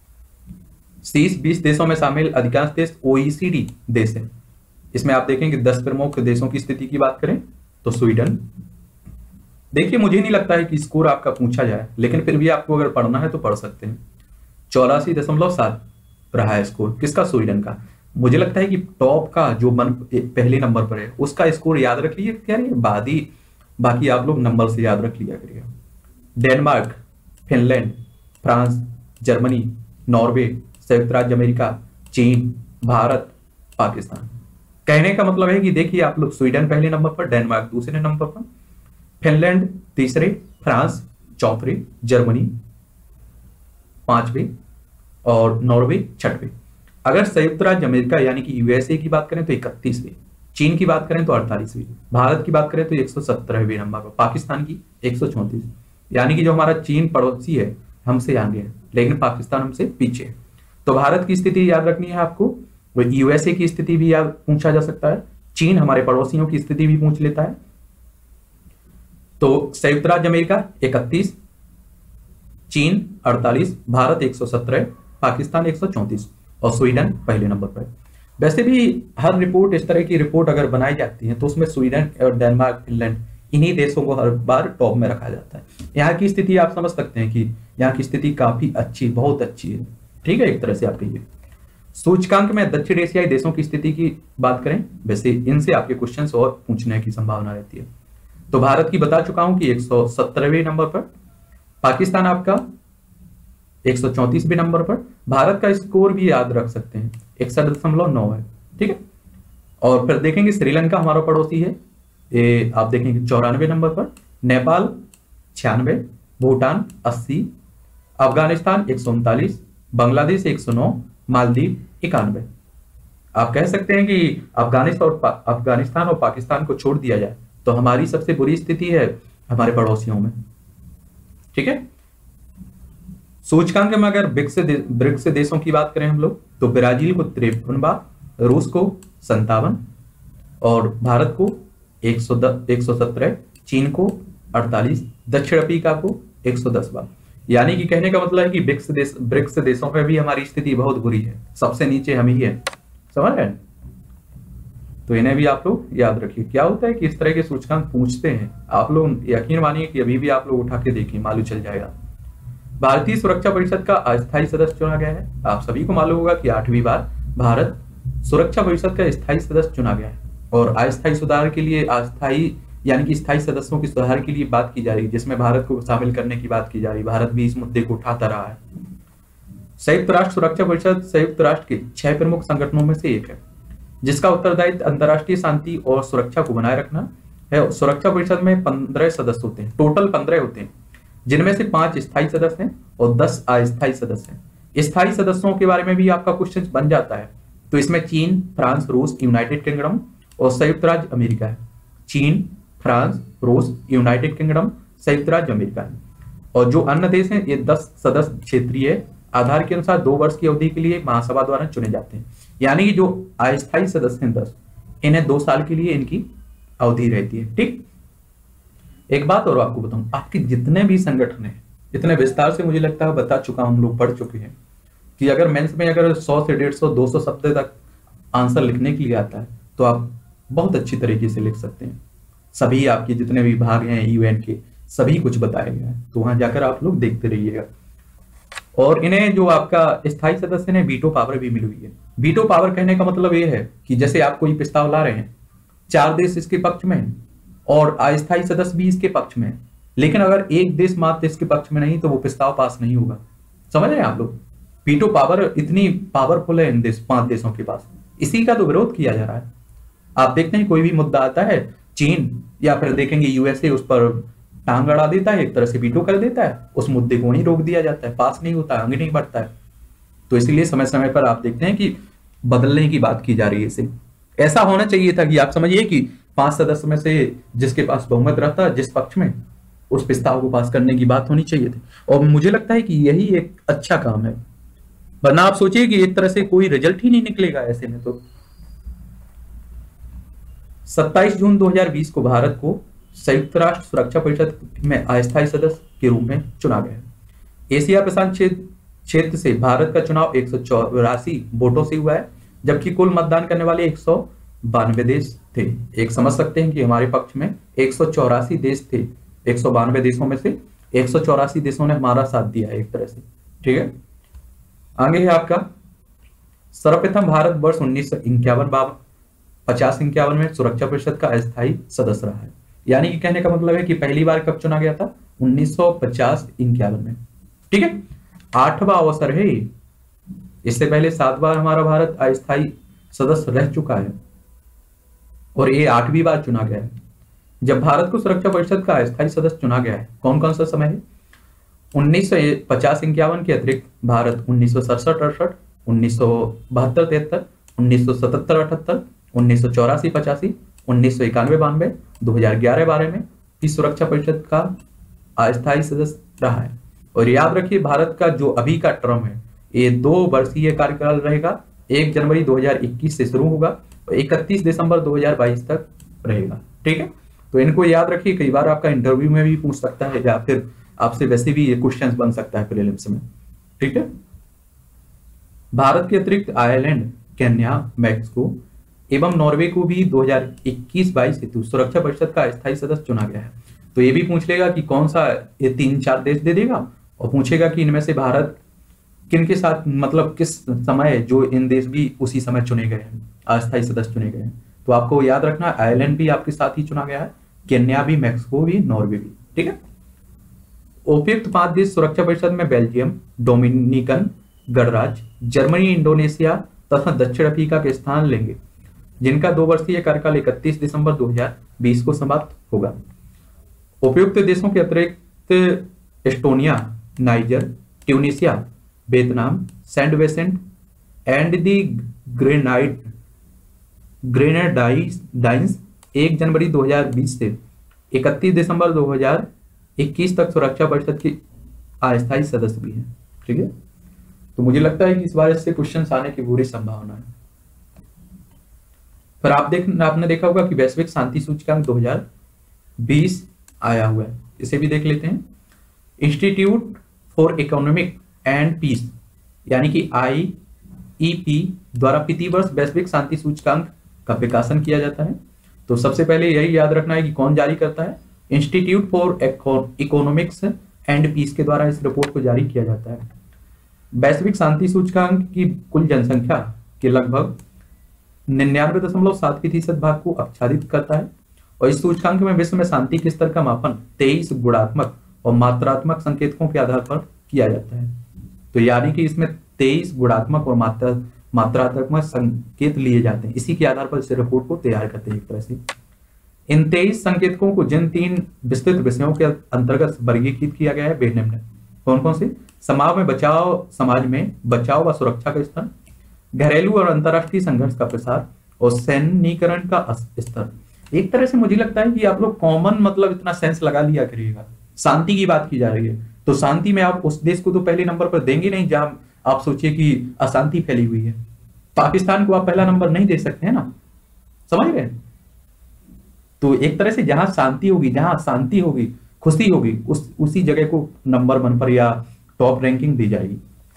Speaker 1: 20 देशों में शामिल अधिकांश देश OECD देश हैं। इसमें आप देखेंगे 10 प्रमुख देशों की स्थिति की बात करें तो स्वीडन। देखिए, मुझे नहीं लगता है कि स्कोर आपका पूछा जाए, लेकिन फिर भी आपको अगर पढ़ना है तो पढ़ सकते हैं। 84.7 रहा है स्कोर। किसका? स्वीडन का। मुझे लगता है कि टॉप का जो पहले नंबर पर है उसका स्कोर याद रख लीजिए। क्या है? बाकी आप लोग नंबर से याद रख लिया करिएगा। Denmark, Finland, France, Germany, Norway, संयुक्त राज्य अमेरिका, चीन, भारत, पाकिस्तान। कहने का मतलब है कि देखिए आप लोग, स्वीडन पहले नंबर पर, डेनमार्क दूसरे नंबर पर, फिनलैंड तीसरे, फ्रांस चौथे, जर्मनी पांचवे और नॉर्वे छठवें। अगर संयुक्त राज्य अमेरिका यानी कि यूएसए की बात करें तो 31वें, चीन की बात करें तो 48वें, भारत की बात करें तो 117वें नंबर पर, पाकिस्तान की 134। यानी कि जो हमारा चीन पड़ोसी है हमसे आगे है, लेकिन पाकिस्तान हमसे पीछे है। तो भारत की स्थिति याद रखनी है आपको, यूएसए की स्थिति भी याद पूछा जा सकता है, चीन हमारे पड़ोसियों की स्थिति भी पूछ लेता है। तो संयुक्त राज्य अमेरिका 31, चीन 48, भारत 117, पाकिस्तान 134 और स्वीडन पहले नंबर पर। वैसे भी हर रिपोर्ट, इस तरह की रिपोर्ट अगर बनाई जाती है तो उसमें स्वीडन और डेनमार्क, फिनलैंड, इन्हीं देशों को हर बार टॉप में रखा जाता है। यहाँ की स्थिति आप समझ सकते हैं कि यहाँ की स्थिति काफी अच्छी, बहुत अच्छी है। ठीक है, एक तरह से आप कहिए। सूचकांक में दक्षिण एशियाई देशों की स्थिति की बात करें, वैसे इनसे आपके क्वेश्चंस और पूछने की संभावना रहती है। तो भारत की बता चुका हूं कि 117वें नंबर पर, पाकिस्तान आपका 134वें नंबर पर। भारत का स्कोर भी याद रख सकते हैं, 61.9 है, ठीक है। और फिर देखेंगे श्रीलंका हमारा पड़ोसी है, ये आप देखेंगे 94 नंबर पर, नेपाल 96, भूटान 80, अफगानिस्तान 139, बांग्लादेश 109, मालदीव 91। आप कह सकते हैं कि अफगानिस्तान और पाकिस्तान को छोड़ दिया जाए तो हमारी सबसे बुरी स्थिति है हमारे पड़ोसियों में, ठीक है। सूचकांक में अगर ब्रिक्स देशों की बात करें हम लोग, तो ब्राजील को 53 बार, रूस को 57 और भारत को 117, चीन को 48, दक्षिण अफ्रीका को 110 बार। यानी कि कहने का मतलब है कि ब्रिक्स देशों में भी हमारी स्थिति बहुत बुरी है, सबसे नीचे हम ही है, समझ रहे हैं। तो इन्हें भी आप लोग याद रखिए। क्या होता है कि इस तरह के सूचकांक पूछते हैं, आप लोग यकीन मानिए कि अभी भी आप लोग उठा के देखिए, मालूम चल जाएगा। भारतीय सुरक्षा परिषद का अस्थायी सदस्य चुना गया है। आप सभी को मालूम होगा कि 8वीं बार भारत सुरक्षा परिषद का स्थायी सदस्य चुना गया है और अस्थायी सुधार के लिए अस्थायी यानी कि स्थायी सदस्यों की सुधार के लिए बात की जा रही है, जिसमें भारत को शामिल करने की बात की जा रही है। भारत भी इस मुद्दे को उठाता रहा है। संयुक्त राष्ट्र सुरक्षा परिषद संयुक्त राष्ट्र के 6 प्रमुख संगठनों में से एक है, जिसका उत्तरदायित्व अंतर्राष्ट्रीय शांति और सुरक्षा को बनाए रखना है। सुरक्षा परिषद में 15 सदस्य होते हैं, टोटल 15 होते हैं, जिनमें से 5 स्थायी सदस्य हैं और 10 अस्थायी सदस्य हैं। स्थायी सदस्यों के बारे में भी आपका क्वेश्चन बन जाता है, तो इसमें चीन, फ्रांस, रूस, यूनाइटेड किंगडम और संयुक्त राज्य अमेरिका है। चीन, फ्रांस, रूस, यूनाइटेड किंगडम, संयुक्त राज्य अमेरिका है। और जो अन्य देश हैं ये 10 सदस्य क्षेत्रीय आधार के अनुसार 2 वर्ष की अवधि के लिए महासभा द्वारा चुने जाते हैं। यानी कि जो अस्थायी सदस्य हैं 10, इन्हें 2 साल के लिए इनकी अवधि रहती है, ठीक। एक बात और आपको बताऊं, आपके जितने भी संगठन हैं, इतने विस्तार से मुझे लगता है बता चुका हूं, हम लोग पढ़ चुके हैं कि अगर मेंस में अगर 100 से 150 200 शब्द तक आंसर लिखने के लिए आता है तो आप बहुत अच्छी तरीके से लिख सकते हैं। सभी आपके जितने भी भाग हैं यूएन के, सभी कुछ बताया गया है, तो वहां जाकर आप लोग देखते रहिएगा। और इन्हें जो आपका स्थायी सदस्य ने वीटो पावर भी मिली हुई है। वीटो पावर कहने का मतलब ये है कि जैसे आप कोई प्रस्ताव ला रहे हैं, 4 देश इसके पक्ष में हैं और अस्थायी सदस्य भी इसके पक्ष में है, लेकिन अगर एक देश मात्र इसके पक्ष में नहीं तो वो प्रस्ताव पास नहीं होगा। समझ रहे हैं आप लोग, वीटो पावर इतनी पावरफुल है इन 5 देशों के पास, इसी का तो विरोध किया जा रहा है। आप देखते हैं कोई भी मुद्दा आता है, चीन या फिर देखेंगे यूएसए उस पर टांग अड़ा देता है, एक तरह से वीटो कर देता है, उस मुद्दे को वहीं रोक दिया जाता है, पास नहीं होता, आगे नहीं बढ़ता है। तो इसलिए समय समय पर आप देखते हैं कि बदलने की बात की जा रही है। इसे ऐसा होना चाहिए था कि आप समझिए कि 5 सदस्य में से जिसके पास बहुमत रहता है जिस पक्ष में, उस प्रस्ताव को पास करने की बात होनी चाहिए थी। और मुझे लगता है कि यही एक अच्छा काम है, वरना आप सोचिए कि एक तरह से कोई रिजल्ट ही नहीं निकलेगा ऐसे में। तो 27 जून 2020 को भारत को संयुक्त राष्ट्र सुरक्षा परिषद में अस्थायी सदस्य के रूप में चुना गया है। एशिया प्रशांत क्षेत्र से भारत का चुनाव 184 वोटों से हुआ है, जबकि कुल मतदान करने वाले 192 देश थे। एक समझ सकते हैं कि हमारे पक्ष में 184 देश थे, 192 देशों में से 184 देशों ने हमारा साथ दिया है एक तरह से, ठीक है। आगे है आपका सर्वप्रथम भारत वर्ष 1951 में सुरक्षा परिषद का अस्थायी सदस्य रहा है। यानी कि कहने का मतलब है कि पहली बार कब चुना गया था, 1950-51 में, ठीक है। 8वां अवसर है, इससे पहले 7 बार हमारा भारत अस्थायी सदस्य रह चुका है और ये 8वीं बार चुना गया है। जब भारत को सुरक्षा परिषद का अस्थायी सदस्य चुना गया है, कौन कौन सा समय है, 1950-51 के अतिरिक्त भारत 1967-68, 1972-73, 1977-78, 1984-85, 1991-92, 2011-12 में इस सुरक्षा परिषद का अस्थायी सदस्य रहा है। और याद रखिए भारत का जो अभी का टर्म है ये 2 वर्षीय कार्यकाल रहेगा, 1 जनवरी 2021 से शुरू होगा और 31 दिसंबर 2022 तक रहेगा, ठीक है। तो इनको याद रखिए, कई बार आपका इंटरव्यू में भी पूछ सकता है या फिर आपसे वैसे भी ये क्वेश्चन बन सकता है प्रीलिम्स में, ठीक है। भारत के अतिरिक्त आयरलैंड, केन्या, मैक्सिको एवं नॉर्वे को भी 2021-22 हेतु सुरक्षा परिषद का अस्थायी सदस्य चुना गया है। तो ये भी पूछ लेगा कि कौन सा, ये 3-4 देश दे देगा और पूछेगा कि इनमें से भारत किन के साथ, मतलब किस समय जो इन देश भी उसी समय चुने गए हैं, अस्थायी सदस्य चुने गए हैं। तो आपको याद रखना, आयरलैंड भी आपके साथ ही चुना गया है, केन्या भी, मैक्सिको भी, नॉर्वे भी। ठीक है। उपयुक्त 5 देश सुरक्षा परिषद में बेल्जियम, डोमिनिकन गणराज्य, जर्मनी, इंडोनेशिया तथा दक्षिण अफ्रीका के स्थान लेंगे, जिनका 2 वर्षीय कार्यकाल 31 दिसंबर 2020 को समाप्त होगा। उपयुक्त देशों के अतिरिक्त Estonia, Niger, Tunisia, Vietnam, Saint Vincent and the Grenadines 1 जनवरी 2020 से 31 दिसंबर 2021 तक सुरक्षा परिषद की अस्थायी सदस्य भी हैं। ठीक है। तो मुझे लगता है कि इस बार से क्वेश्चन आने की पूरी संभावना है। फिर आपने देखा होगा कि वैश्विक शांति सूचकांक 2020 आया हुआ है, इसे भी देख लेते हैं। Institute for Economic and Peace यानी कि IEP द्वारा प्रति वर्ष वैश्विक शांति सूचकांक का विकासन किया जाता है। तो सबसे पहले यही याद रखना है कि कौन जारी करता है, Institute for Economics and Peace के द्वारा इस रिपोर्ट को जारी किया जाता है। वैश्विक शांति सूचकांक की कुल जनसंख्या के लगभग 99.7% भाग को आच्छादित करता है और इस सूचकांक में विश्व में शांति के स्तर का मापन 23 गुणात्मक और मात्रात्मक संकेतकों के आधार पर किया जाता है। तो यानी कि इसमें 23 गुणात्मक और मात्रात्मक संकेत लिए जाते हैं, इसी के आधार पर इस रिपोर्ट को तैयार करते हैं एक तरह से। इन 23 संकेतकों को जिन 3 विस्तृत विषयों के अंतर्गत वर्गीकृत किया गया है वे निम्न, कौन कौन से, समाज में बचाव व सुरक्षा का स्तर, घरेलू और अंतरराष्ट्रीय संघर्ष का प्रसार और सैन्यीकरण का स्तर। एक तरह से मुझे लगता है कि आप लोग कॉमन मतलब इतना सेंस लगा लिया करिएगा। शांति की बात की जा रही है तो शांति में आप उस देश को तो पहले नंबर पर देंगे नहीं जहां आप सोचिए कि अशांति फैली हुई है। पाकिस्तान को आप पहला नंबर नहीं दे सकते हैं ना, समझ गए। तो एक तरह से जहां शांति होगी, जहां शांति होगी, खुशी होगी, उसी जगह को नंबर 1 पर या टॉप रैंकिंग दी जाएगी।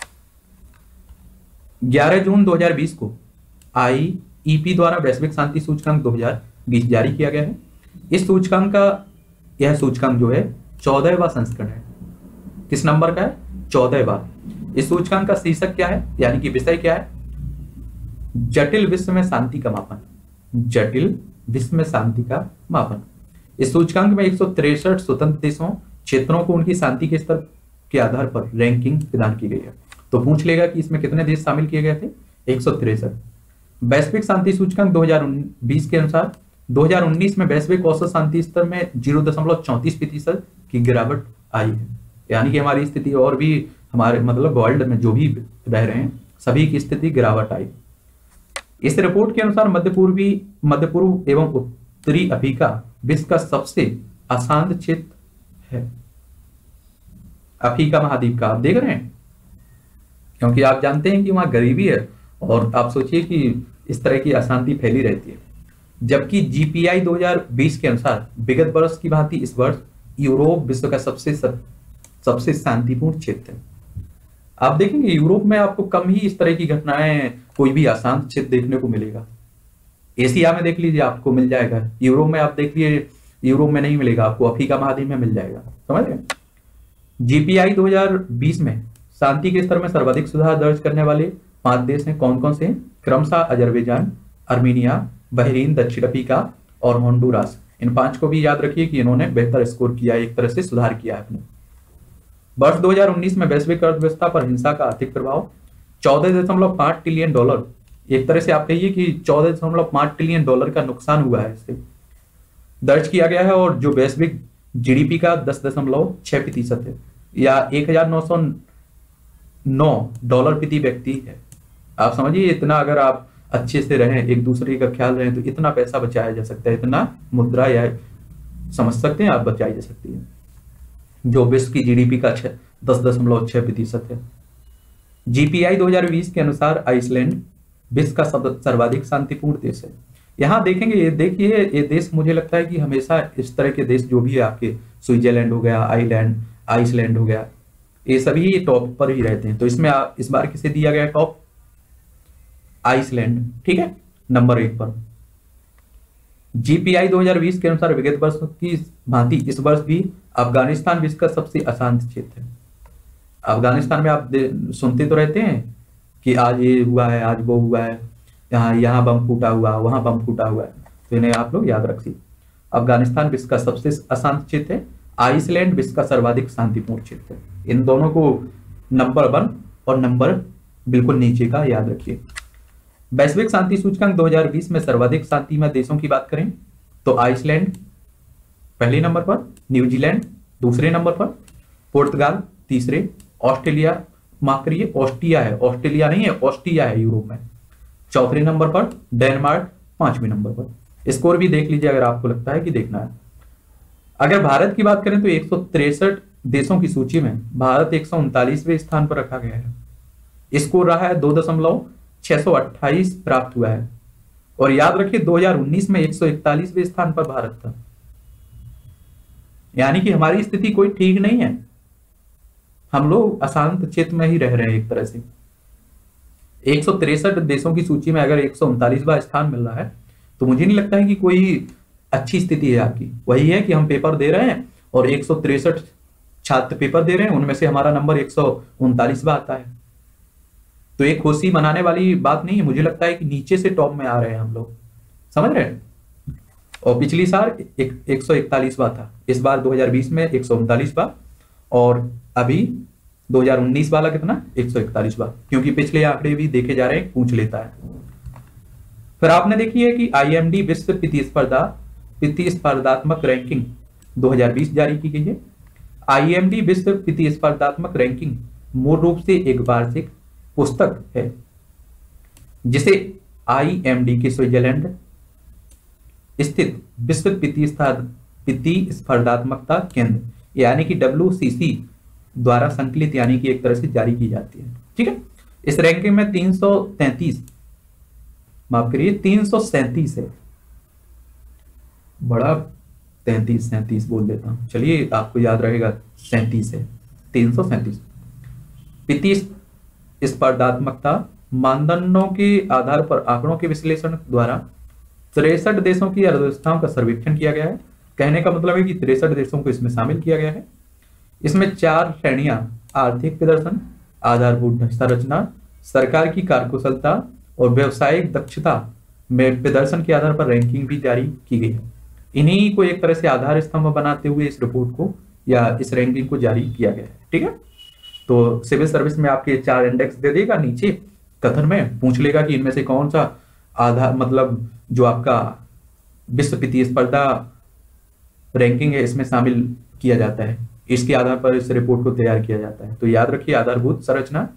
Speaker 1: 11 जून 2020 को IEP द्वारा वैश्विक शांति सूचकांक 2020 जारी किया गया है। इस सूचकांक का यह सूचकांक जो है 14वां संस्करण है। किस नंबर का है? 14वां। इस सूचकांक का शीर्षक क्या है, यानी कि विषय क्या है? जटिल विश्व में शांति का मापन। जटिल विश्व में शांति का मापन। इस सूचकांक में 163 स्वतंत्र देशों, क्षेत्रों को उनकी शांति के स्तर के आधार पर रैंकिंग प्रदान की गई है। तो पूछ लेगा कि इसमें कितने देश शामिल किए गए थे? 163। वैश्विक शांति सूचकांक 2020 के अनुसार 2019 में वैश्विक औसत शांति स्तर में 0.34% की गिरावट आई है। यानी कि हमारी स्थिति और भी, हमारे मतलब वर्ल्ड में जो भी रह रहे हैं सभी की स्थिति गिरावट आई। इस रिपोर्ट के अनुसार मध्य पूर्व एवं उत्तरी अफ्रीका विश्व का सबसे अशांत क्षेत्र है। अफ्रीका महाद्वीप का आप देख रहे हैं, क्योंकि आप जानते हैं कि वहां गरीबी है और आप सोचिए कि इस तरह की अशांति फैली रहती है। जबकि GPI 2020 के अनुसार विगत वर्ष की भांति इस वर्ष यूरोप विश्व का सबसे शांतिपूर्ण क्षेत्र है। आप देखेंगे यूरोप में आपको कम ही इस तरह की घटनाएं, कोई भी अशांत क्षेत्र देखने को मिलेगा। एशिया में देख लीजिए आपको मिल जाएगा, यूरोप में आप देख लीजिए, यूरोप में नहीं मिलेगा आपको, अफ्रीका महाद्वीप में मिल जाएगा। समझ रहे? GPI 2020 में शांति के स्तर में सर्वाधिक सुधार दर्ज करने वाले 5 देश हैं। कौन कौन से? क्रमशः अजरबैजान, आर्मीनिया, बहरीन, दक्षिण अफ्रीका और होंडुरास। इन 5 को भी याद रखिए कि इन्होंने बेहतर स्कोर किया, एक तरह से सुधार किया है अपने। वर्ष 2019 में वैश्विक अर्थव्यवस्था पर हिंसा का आर्थिक प्रभाव $14.5 ट्रिलियन, एक तरह से आप कहिए कि $14.5 ट्रिलियन का नुकसान हुआ है, इससे दर्ज किया गया है। और जो वैश्विक GDP का 10.6% है या $1909 प्रति व्यक्ति है। आप समझिए इतना, अगर आप अच्छे से रहें, एक दूसरे का ख्याल रहे, तो इतना पैसा बचाया जा सकता है, इतना मुद्रा या समझ सकते हैं आप बचाई जा सकती है, जो विश्व की GDP का 10.6% है। GPI 2020 के अनुसार आइसलैंड विश्व का सर्वाधिक शांतिपूर्ण देश है। यहाँ देखेंगे, ये देखिए, ये देश मुझे लगता है कि हमेशा इस तरह के देश जो भी है आपके, स्विट्जरलैंड हो गया, आइसलैंड हो गया, ये सभी टॉप पर ही रहते हैं। तो इसमें इस बार किसे दिया गया टॉप? आइसलैंड, ठीक है, नंबर 1 पर। GPI 2020 के अनुसार विगत वर्ष की भांति इस वर्ष भी अफगानिस्तान विश्व का सबसे अशांत क्षेत्र है। अफगानिस्तान में आप सुनते तो रहते हैं कि आज ये हुआ है, आज वो हुआ है, यहाँ यहाँ बम फूटा हुआ, वहां बम फूटा हुआ है। तो इन्हें आप लोग याद रखिए। अफगानिस्तान विश्व का सबसे अशांत क्षेत्र है, आइसलैंड विश्व का सर्वाधिक शांतिपूर्ण क्षेत्र है। इन दोनों को नंबर 1 और नंबर बिल्कुल नीचे का याद रखिए। वैश्विक शांति सूचकांक 2020 में सर्वाधिक शांतिमय देशों की बात करें तो आइसलैंड पहले नंबर पर, न्यूजीलैंड दूसरे नंबर पर, पुर्तगाल तीसरे, ऑस्ट्रेलिया, माफ करिए ऑस्ट्रिया है, ऑस्ट्रेलिया नहीं है, ऑस्ट्रिया है यूरोप में, चौथे नंबर पर, डेनमार्क 5वें नंबर पर। स्कोर भी देख लीजिए अगर आपको लगता है कि देखना है। अगर भारत की बात करें तो 163 देशों की सूची में भारत 139वें स्थान पर रखा गया है। स्कोर रहा है 2.628 प्राप्त हुआ है। और याद रखिए 2019 में 141वें स्थान पर भारत था, यानी कि हमारी स्थिति कोई ठीक नहीं है। हम लोग अशांत क्षेत्र में ही रह रहे हैं एक तरह से। 163 देशों की सूची में अगर 139वां स्थान मिल रहा है तो मुझे नहीं लगता है कि कोई अच्छी स्थिति है आपकी। वही है कि हम पेपर दे रहे हैं और 163 छात्र पेपर दे रहे हैं, उनमें से हमारा नंबर 139वां आता है। तो एक खुशी मनाने वाली बात नहीं है। मुझे लगता है कि नीचे से टॉप में आ रहे हैं हम लोग, समझ रहे हैं। और पिछली साल 141वां था, इस बार 2020 में 139वां, और अभी 2019 वाला कितना 141वां, क्योंकि पिछले आंकड़े भी देखे जा रहे हैं, पूछ लेता है। फिर आपने देखी है कि IMD विश्व प्रतिस्पर्धात्मक रैंकिंग 2020 जारी की गई है। IMD विश्व प्रतिस्पर्धात्मक रैंकिंग मूल रूप से एक वार्षिक पुस्तक है जिसे IMD के स्विट्जरलैंड स्थित विश्व प्रतिस्पर्धात्मकता केंद्र यानी कि WCC द्वारा संकलित यानी कि एक तरह से जारी की जाती है। ठीक है, इस रैंकिंग में 337 है, बड़ा 37 बोल देता हूं, चलिए आपको याद रहेगा 37 है, 337। प्रतिस्पर्धात्मकता मानदंडों के आधार पर आंकड़ों के विश्लेषण द्वारा 63 देशों की अर्थव्यवस्थाओं का सर्वेक्षण किया गया है। कहने का मतलब है कि 63 देशों को इसमें शामिल किया गया है। इसमें 4 श्रेणियां, आर्थिक प्रदर्शन, आधारभूत संरचना, सरकार की कार्यकुशलता और व्यवसायिक दक्षता में प्रदर्शन के आधार पर रैंकिंग भी जारी की गई है। इन्हीं को एक तरह से आधार स्तंभ बनाते हुए इस रिपोर्ट को या इस रैंकिंग को जारी किया गया है। ठीक है, तो सिविल सर्विस में आपके 4 इंडेक्स दे देगा, नीचे कथन में पूछ लेगा कि इनमें से कौन सा आधार मतलब जो आपका विश्व प्रतिस्पर्धा रैंकिंग है इसमें शामिल किया जाता है। इसके आधार पर इस रिपोर्ट को तैयार किया जाता है। तो याद रखिए आधारभूत संरचना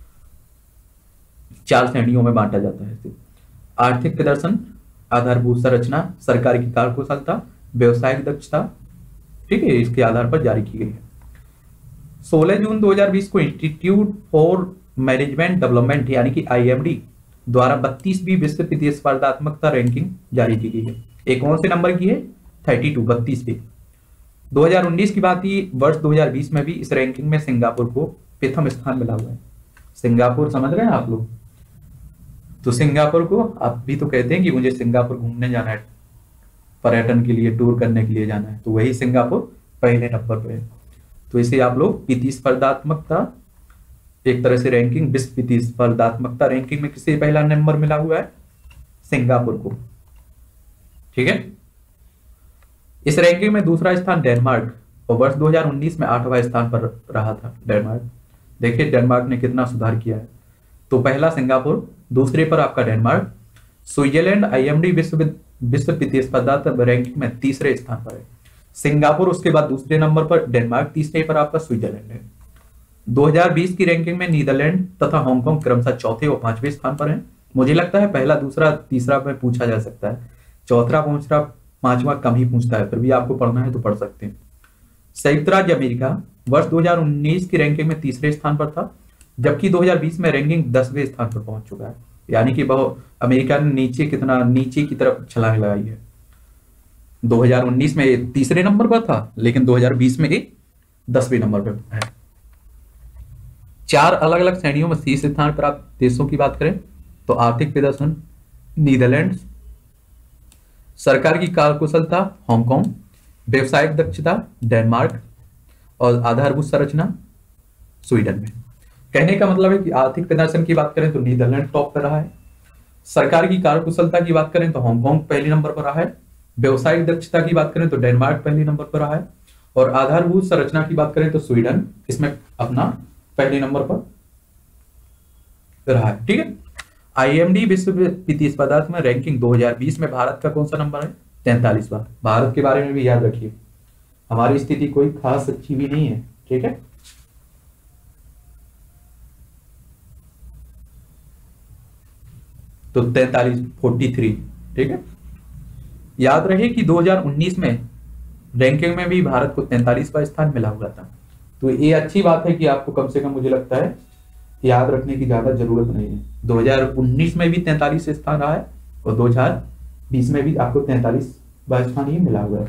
Speaker 1: 4 श्रेणियों में बांटा जाता है। आर्थिक प्रदर्शन, आधारभूत संरचना, सरकार की कार्यकुशलता, व्यवसायिक दक्षता, ठीक है, इसके आधार पर जारी की गई है। 16 जून 2020 को इंस्टीट्यूट फॉर मैनेजमेंट डेवलपमेंट यानी कि IMD द्वारा 32वीं विश्व प्रतिस्पर्धात्मकता रैंकिंग जारी की गई है। एक कौन से नंबर की है? 32वीं। 2019 की बात ही, वर्ष 2020 में भी इस रैंकिंग में सिंगापुर को प्रथम स्थान मिला हुआ है। सिंगापुर समझ रहे हैं आप लोग? तो सिंगापुर को आप भी तो कहते हैं कि मुझे सिंगापुर घूमने जाना है, पर्यटन के लिए, टूर करने के लिए जाना है, तो वही सिंगापुर पहले नंबर पर है। तो इसे आप लोग प्रतिस्पर्धात्मकता एक तरह से रैंकिंग, विश्व प्रतिस्पर्धात्मकता रैंकिंग में किसे पहला नंबर मिला हुआ है? सिंगापुर को। ठीक है, इस रैंकिंग में दूसरा स्थान डेनमार्क, और वर्ष 2019 में 8वां स्थान पर रहा था डेनमार्क। देखिए डेनमार्क ने कितना सुधार किया है। तो पहला सिंगापुर, दूसरे पर आपका डेनमार्क। स्विट्जरलैंड IMD विश्व प्रतिस्पर्धात्मक रैंकिंग में तीसरे स्थान पर है। सिंगापुर उसके बाद दूसरे नंबर पर, डेनमार्क तीसरे पर आपका स्विट्जरलैंड है। 2020 की रैंकिंग में नीदरलैंड तथा हांगकांग क्रमशः चौथे और 5वें स्थान पर है। मुझे लगता है पहला, दूसरा, तीसरा में पूछा जा सकता है, चौथा, पांचवा, 5वां कम ही पूछता है, फिर भी आपको पढ़ना है तो पढ़ सकते हैं। संयुक्त राज्य अमेरिका वर्ष 2019 की रैंकिंग में तीसरे स्थान पर था, जबकि 2020 में रैंकिंग 10वें स्थान पर पहुंच चुका है। यानी कि अमेरिका ने नीचे की तरफ छलांग लगाई है। 2019 में तीसरे नंबर पर था, लेकिन 2020 में 10वें नंबर पर है। 4 अलग अलग श्रेणियों में शीर्ष स्थान पर आप देशों की बात करें तो आर्थिक प्रदर्शन नीदरलैंड, सरकार की कार्यकुशलता हांगकांग, व्यवसायिक दक्षता डेनमार्क, और आधारभूत संरचना स्वीडन में। कहने का मतलब है कि आर्थिक प्रदर्शन की बात करें तो नीदरलैंड टॉप पर रहा है। सरकार की कार्यकुशलता की बात करें तो हांगकांग पहले नंबर पर रहा है। व्यवसायिक दक्षता की बात करें तो डेनमार्क पहले नंबर पर रहा है। और आधारभूत संरचना की बात करें तो स्वीडन इसमें अपना पहले नंबर पर रहा है। ठीक है। आईएमडी विश्व प्रतिस्पर्धा में रैंकिंग 2020 में भारत का कौन सा नंबर है? 43वां। भारत के बारे में भी याद रखिए, हमारी स्थिति कोई खास अच्छी भी नहीं है। ठीक है। तो 43 ठीक है। याद रहे कि 2019 में रैंकिंग में भी भारत को 43वां स्थान मिला हुआ था। तो ये अच्छी बात है कि आपको कम से कम मुझे लगता है याद रखने की ज्यादा जरूरत नहीं है। 2019 में भी 43 स्थान रहा है और 2020 में भी आपको 43वां स्थान ही मिला हुआ है।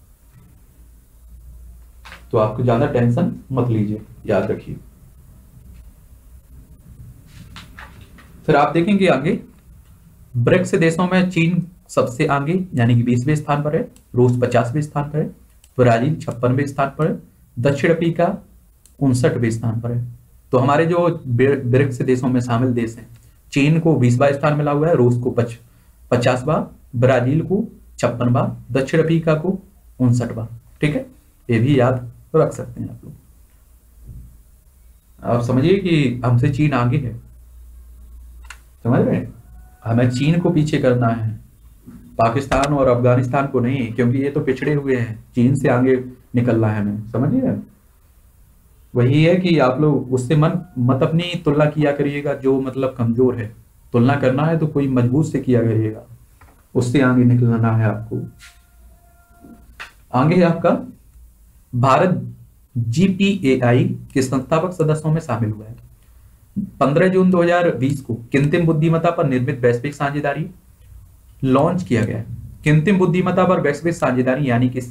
Speaker 1: तो आपको ज्यादा टेंशन मत लीजिए, याद रखिए। फिर आप देखेंगे आगे ब्रिक्स देशों में चीन सबसे आगे यानी कि 20वें स्थान पर है, रूस 50वें स्थान पर है, ब्राजील 56वें स्थान पर है, दक्षिण अफ्रीका 59वें स्थान पर है। तो हमारे जो ब्रिक्स देशों में शामिल देश हैं, चीन को 20वां स्थान मिला हुआ है, रूस को 50वां, ब्राजील को 56वां, दक्षिण अफ्रीका को 59वां। ठीक है, ये भी याद रख सकते हैं आप लोग। आप समझिए कि हमसे चीन आगे है, समझ रहे हैं? हमें चीन को पीछे करना है, पाकिस्तान और अफगानिस्तान को नहीं, क्योंकि ये तो पिछड़े हुए हैं। चीन से आगे निकलना है हमें, समझिए। वही है कि आप लोग उससे मत अपनी तुलना किया करिएगा जो मतलब कमजोर है। तुलना करना है तो कोई मजबूत से किया करिएगा, उससे आगे निकलना है आपको। आगे है आपका भारत जीपीएआई के संस्थापक सदस्यों में शामिल हुआ है। 15 जून 2020 को कृत्रिम बुद्धिमत्ता पर निर्मित वैश्विक साझेदारी लॉन्च किया गया है। कृत्रिम बुद्धिमत्ता पर वैश्विक साझेदारी यानी कि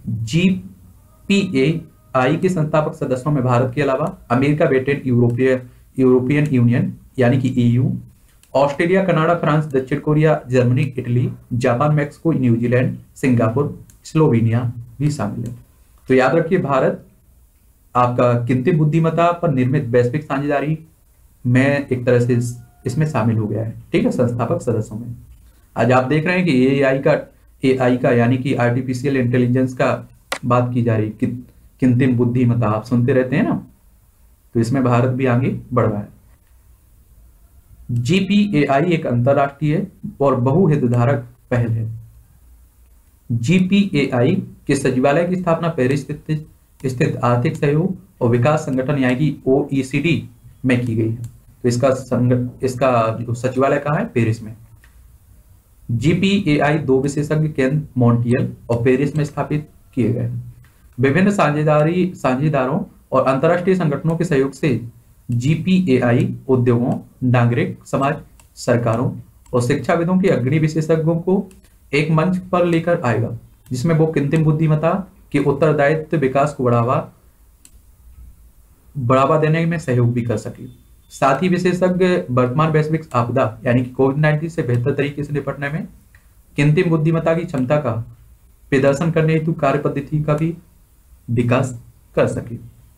Speaker 1: जीपीएआई के संस्थापक सदस्यों में भारत के अलावा अमेरिका, ब्रिटेन, यूरोपियन यूनियन यानी कि ईयू, ऑस्ट्रेलिया, कनाडा, फ्रांस, दक्षिण Korea, Germany, Italy, Japan, Mexico, New Zealand, Singapore, Slovenia भी शामिल है। तो याद रखिए भारत आपका कृत्रिम बुद्धिमत्ता पर निर्मित वैश्विक साझेदारी में एक तरह से इसमें शामिल हो गया है। ठीक है, संस्थापक सदस्यों में। आज आप देख रहे हैं कि एआई का यानी कि आर्टिफिशियल इंटेलिजेंस का बात की जा रही, कृत्रिम बुद्धिमत्ता आप सुनते रहते हैं ना, तो इसमें भारत भी आगे बढ़ रहा है। जीपीएआई एक अंतरराष्ट्रीय और बहुहितधारक पहल है। जीपीएआई के सचिवालय की स्थापना पेरिस स्थित आर्थिक सहयोग और विकास संगठन यानी कि ओईसीडी में की गई है। तो इसका जो सचिवालय कहाँ है? पेरिस में। जीपीएआई 2 विशेषज्ञ केंद्र मॉन्ट्रियल और पेरिस में स्थापित किए गए हैं। विभिन्न साझेदारों और अंतरराष्ट्रीय संगठनों के सहयोग से जीपीएआई उद्योगों, नागरिक समाज, सरकारों और शिक्षाविदों के अग्रणी विशेषज्ञों को एक मंच पर लेकर आएगा, जिसमें वो कृत्रिम बुद्धिमत्ता के उत्तरदायित्व विकास को बढ़ावा देने में सहयोग भी कर सके। साथ ही विशेषज्ञ वर्तमान वैश्विक आपदा यानी कि कोविड-19 से बेहतर तरीके से निपटने में कृत्रिम बुद्धिमत्ता की क्षमता का प्रदर्शन करने हेतु कार्य पद्धति का भी विकास कर सके।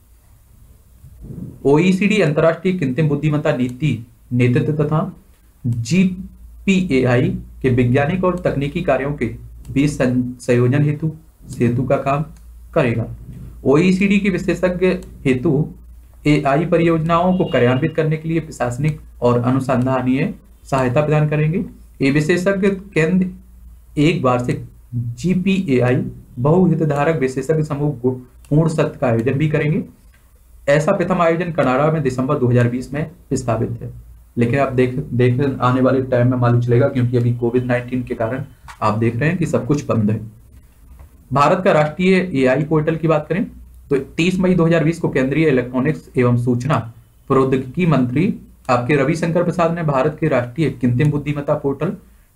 Speaker 1: ओईसीडी अंतरराष्ट्रीय कृत्रिम बुद्धिमत्ता नीति नेतृत्व तथा जीपीएआई के वैज्ञानिक और तकनीकी कार्यों के बीच संयोजन हेतु सेतु का काम करेगा। ओईसीडी के विशेषज्ञ हेतु एआई परियोजनाओं को कार्यान्वित करने के लिए प्रशासनिक और अनुसंधानीय सहायता प्रदान करेंगे। ये विशेषज्ञ केंद्र एक वार्षिक जीपीएआई बहुहितधारक विशेषज्ञ समूह पूर्ण सत्र का आयोजन भी करेंगे। ऐसा प्रथम आयोजन कनाडा में दिसंबर 2020 में प्रस्तावित है, लेकिन आप देख आने वाले टाइम में मालूम चलेगा, क्योंकि अभी कोविड-19 के कारण आप देख रहे हैं कि सब कुछ बंद है। भारत का राष्ट्रीय एआई पोर्टल की बात करें तो 30 मई 2020 को केंद्रीय इलेक्ट्रॉनिक्स एवं सूचना प्रौद्योगिकी मंत्री आपके रविशंकर प्रसाद ने भारत के राष्ट्रीय कृत्रिम बुद्धिमत्ता पोर्टल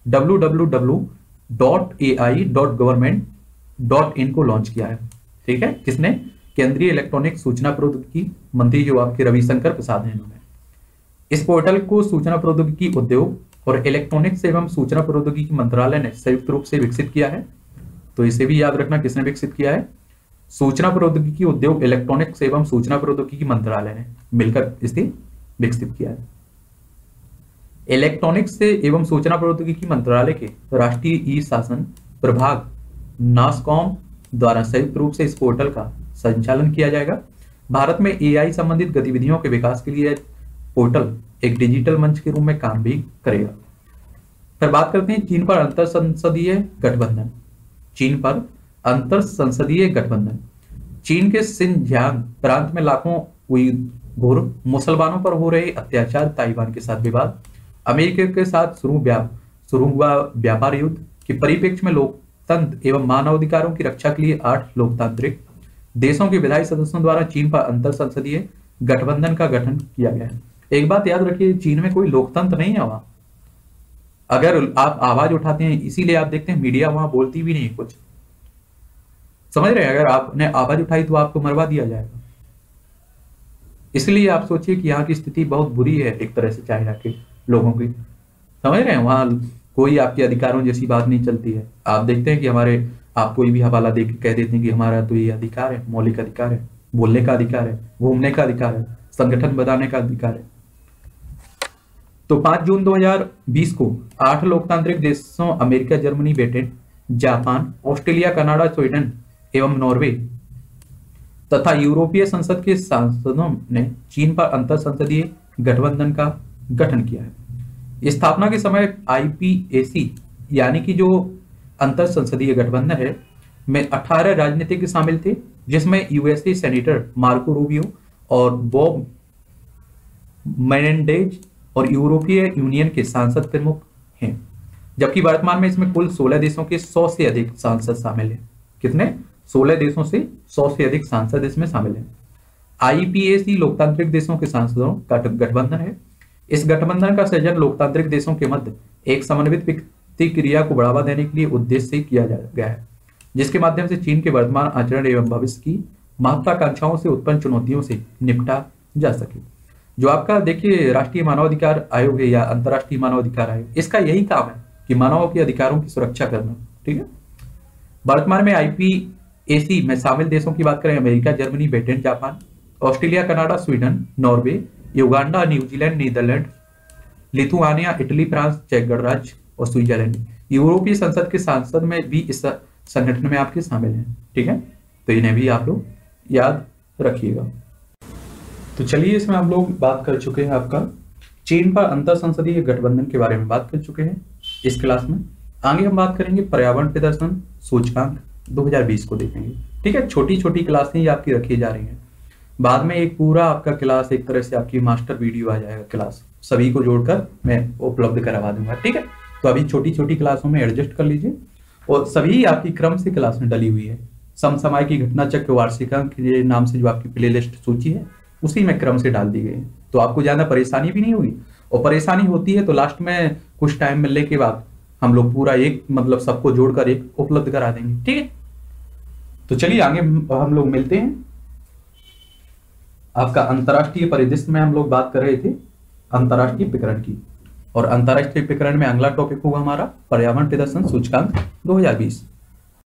Speaker 1: www.ai.government.in को लॉन्च किया है। ठीक है, किसने? केंद्रीय इलेक्ट्रॉनिक्स सूचना प्रौद्योगिकी मंत्री जो आपके रविशंकर प्रसाद हैं इन्होंने। इस पोर्टल को सूचना प्रौद्योगिकी उद्योग और इलेक्ट्रॉनिक्स एवं सूचना प्रौद्योगिकी मंत्रालय ने संयुक्त रूप से विकसित किया है। तो इसे भी याद रखना किसने विकसित किया है? सूचना प्रौद्योगिकी उद्योग, इलेक्ट्रॉनिक्स एवं सूचना प्रौद्योगिकी मंत्रालय ने मिलकर इसे विकसित किया है। इलेक्ट्रॉनिक्स से एवं सूचना प्रौद्योगिकी मंत्रालय के राष्ट्रीय ई शासन प्रभाग नासकॉम द्वारा संयुक्त रूप से इस पोर्टल का संचालन किया जाएगा। भारत में एआई संबंधित गतिविधियों के विकास के लिए पोर्टल एक डिजिटल मंच के रूप में काम भी करेगा। फिर बात करते हैं चीन पर अंतर संसदीय गठबंधन। चीन पर अंतर संसदीय गठबंधन। चीन के सिनजियांग प्रांत में लाखों उइघुर मुसलमानों पर हो रहे अत्याचार, ताइवान के साथ विवाद, अमेरिका के साथ शुरू हुआ व्यापार युद्ध के परिप्रेक्ष्य में लोकतंत्र एवं मानवाधिकारों की रक्षा के लिए 8 लोकतांत्रिक देशों के विधायी सदस्यों द्वारा चीन पर अंतर संसदीय गठबंधन का गठन किया गया है। एक बात याद रखिए, चीन में कोई लोकतंत्र नहीं है वहां। अगर आप आवाज उठाते हैं, इसीलिए आप देखते हैं मीडिया वहां बोलती भी नहीं कुछ, समझ रहे हैं। अगर आपने आवाज उठाई तो आपको मरवा दिया जाएगा। इसलिए आप सोचिए कि यहाँ की स्थिति बहुत बुरी है एक तरह से चाइना के लोगों की, समझ रहे हैं। वहां कोई आपके अधिकारों जैसी बात नहीं चलती है। आप देखते हैं कि आप कोई भी हवाला दे के कह देते हैं कि हमारा तो ये अधिकार है, मौलिक अधिकार है, बोलने का अधिकार है, घूमने का अधिकार है, संगठन बनाने का अधिकार है। तो 5 जून 2020 को 8 लोकतांत्रिक देशों America, Germany, Britain, Japan, Australia, Canada, Sweden एवं नॉर्वे तथा यूरोपीय संसद के सांसदों ने चीन पर अंतर संसदीय गठबंधन का गठन किया है। स्थापना के समय आईपीएसी यानी कि जो अंतर संसदीय गठबंधन है में 18 राजनीतिज्ञ शामिल थे, जिसमें यूएसए सेनेटर मार्को रूबियो और बॉब मेनेंडेज और यूरोपीय यूनियन के सांसद प्रमुख हैं। जबकि वर्तमान में इसमें कुल 16 देशों के 100 से अधिक सांसद शामिल हैं। कितने? 16 देशों से 100 से अधिक सांसद इसमें शामिल हैं। आईपीएसी लोकतांत्रिक देशों के सांसदों का गठबंधन है। इस गठबंधन का सृजन लोकतांत्रिक देशों के मध्य एक समन्वित प्रतिक्रिया को बढ़ावा देने के लिए उद्देश्य से किया गया है, जिसके माध्यम से चीन के वर्तमान आचरण एवं भविष्य की महत्वाकांक्षाओं से उत्पन्न चुनौतियों से निपटा जा सके। जो आपका देखिए राष्ट्रीय मानवाधिकार आयोग है या अंतर्राष्ट्रीय मानवाधिकार आयोग, इसका यही काम है कि मानवों के अधिकारों की सुरक्षा करना। ठीक है। वर्तमान में आईपीएसी में शामिल देशों की बात करें, America, Germany, Britain, Japan, Australia, Canada, Sweden, Norway, Uganda, New Zealand, Netherland, Lithuania, Italy, France, चेक गणराज्य और स्विट्जरलैंड। यूरोपीय संसद के सांसद में भी इस संगठन में आपके शामिल हैं। ठीक है, तो इन्हें भी आप लोग याद रखिएगा। तो चलिए, इसमें हम लोग बात कर चुके हैं आपका चीन पर अंतर संसदीय गठबंधन के बारे में बात कर चुके हैं इस क्लास में। आगे हम बात करेंगे पर्यावरण प्रदर्शन सूचकांक 2020 को देखेंगे। ठीक है, छोटी छोटी क्लासें ही आपकी रखी जा रही हैं। बाद में एक पूरा आपका क्लास एक तरह से आपकी मास्टर वीडियो आ जाएगा, क्लास सभी को जोड़कर मैं उपलब्ध करवा दूंगा। ठीक है, तो अभी छोटी छोटी क्लासों में एडजस्ट कर लीजिए और सभी आपकी क्रम से क्लास में डली हुई है। समसामयिक की घटना चक्र वार्षिकांक के नाम से जो आपकी प्लेलिस्ट सूची है उसी में क्रम से डाल दी गई है, तो आपको ज्यादा परेशानी भी नहीं होगी। और परेशानी होती है तो लास्ट में कुछ टाइम मिलने के बाद हम लोग पूरा एक मतलब सबको जोड़कर एक उपलब्ध करा देंगे। ठीक है, तो चलिए आगे हम लोग मिलते हैं। आपका अंतरराष्ट्रीय परिदृश्य में हम लोग बात कर रहे थे अंतरराष्ट्रीय प्रकरण की, और अंतरराष्ट्रीय प्रकरण में अगला टॉपिक होगा हमारा पर्यावरण प्रदर्शन सूचकांक 2020।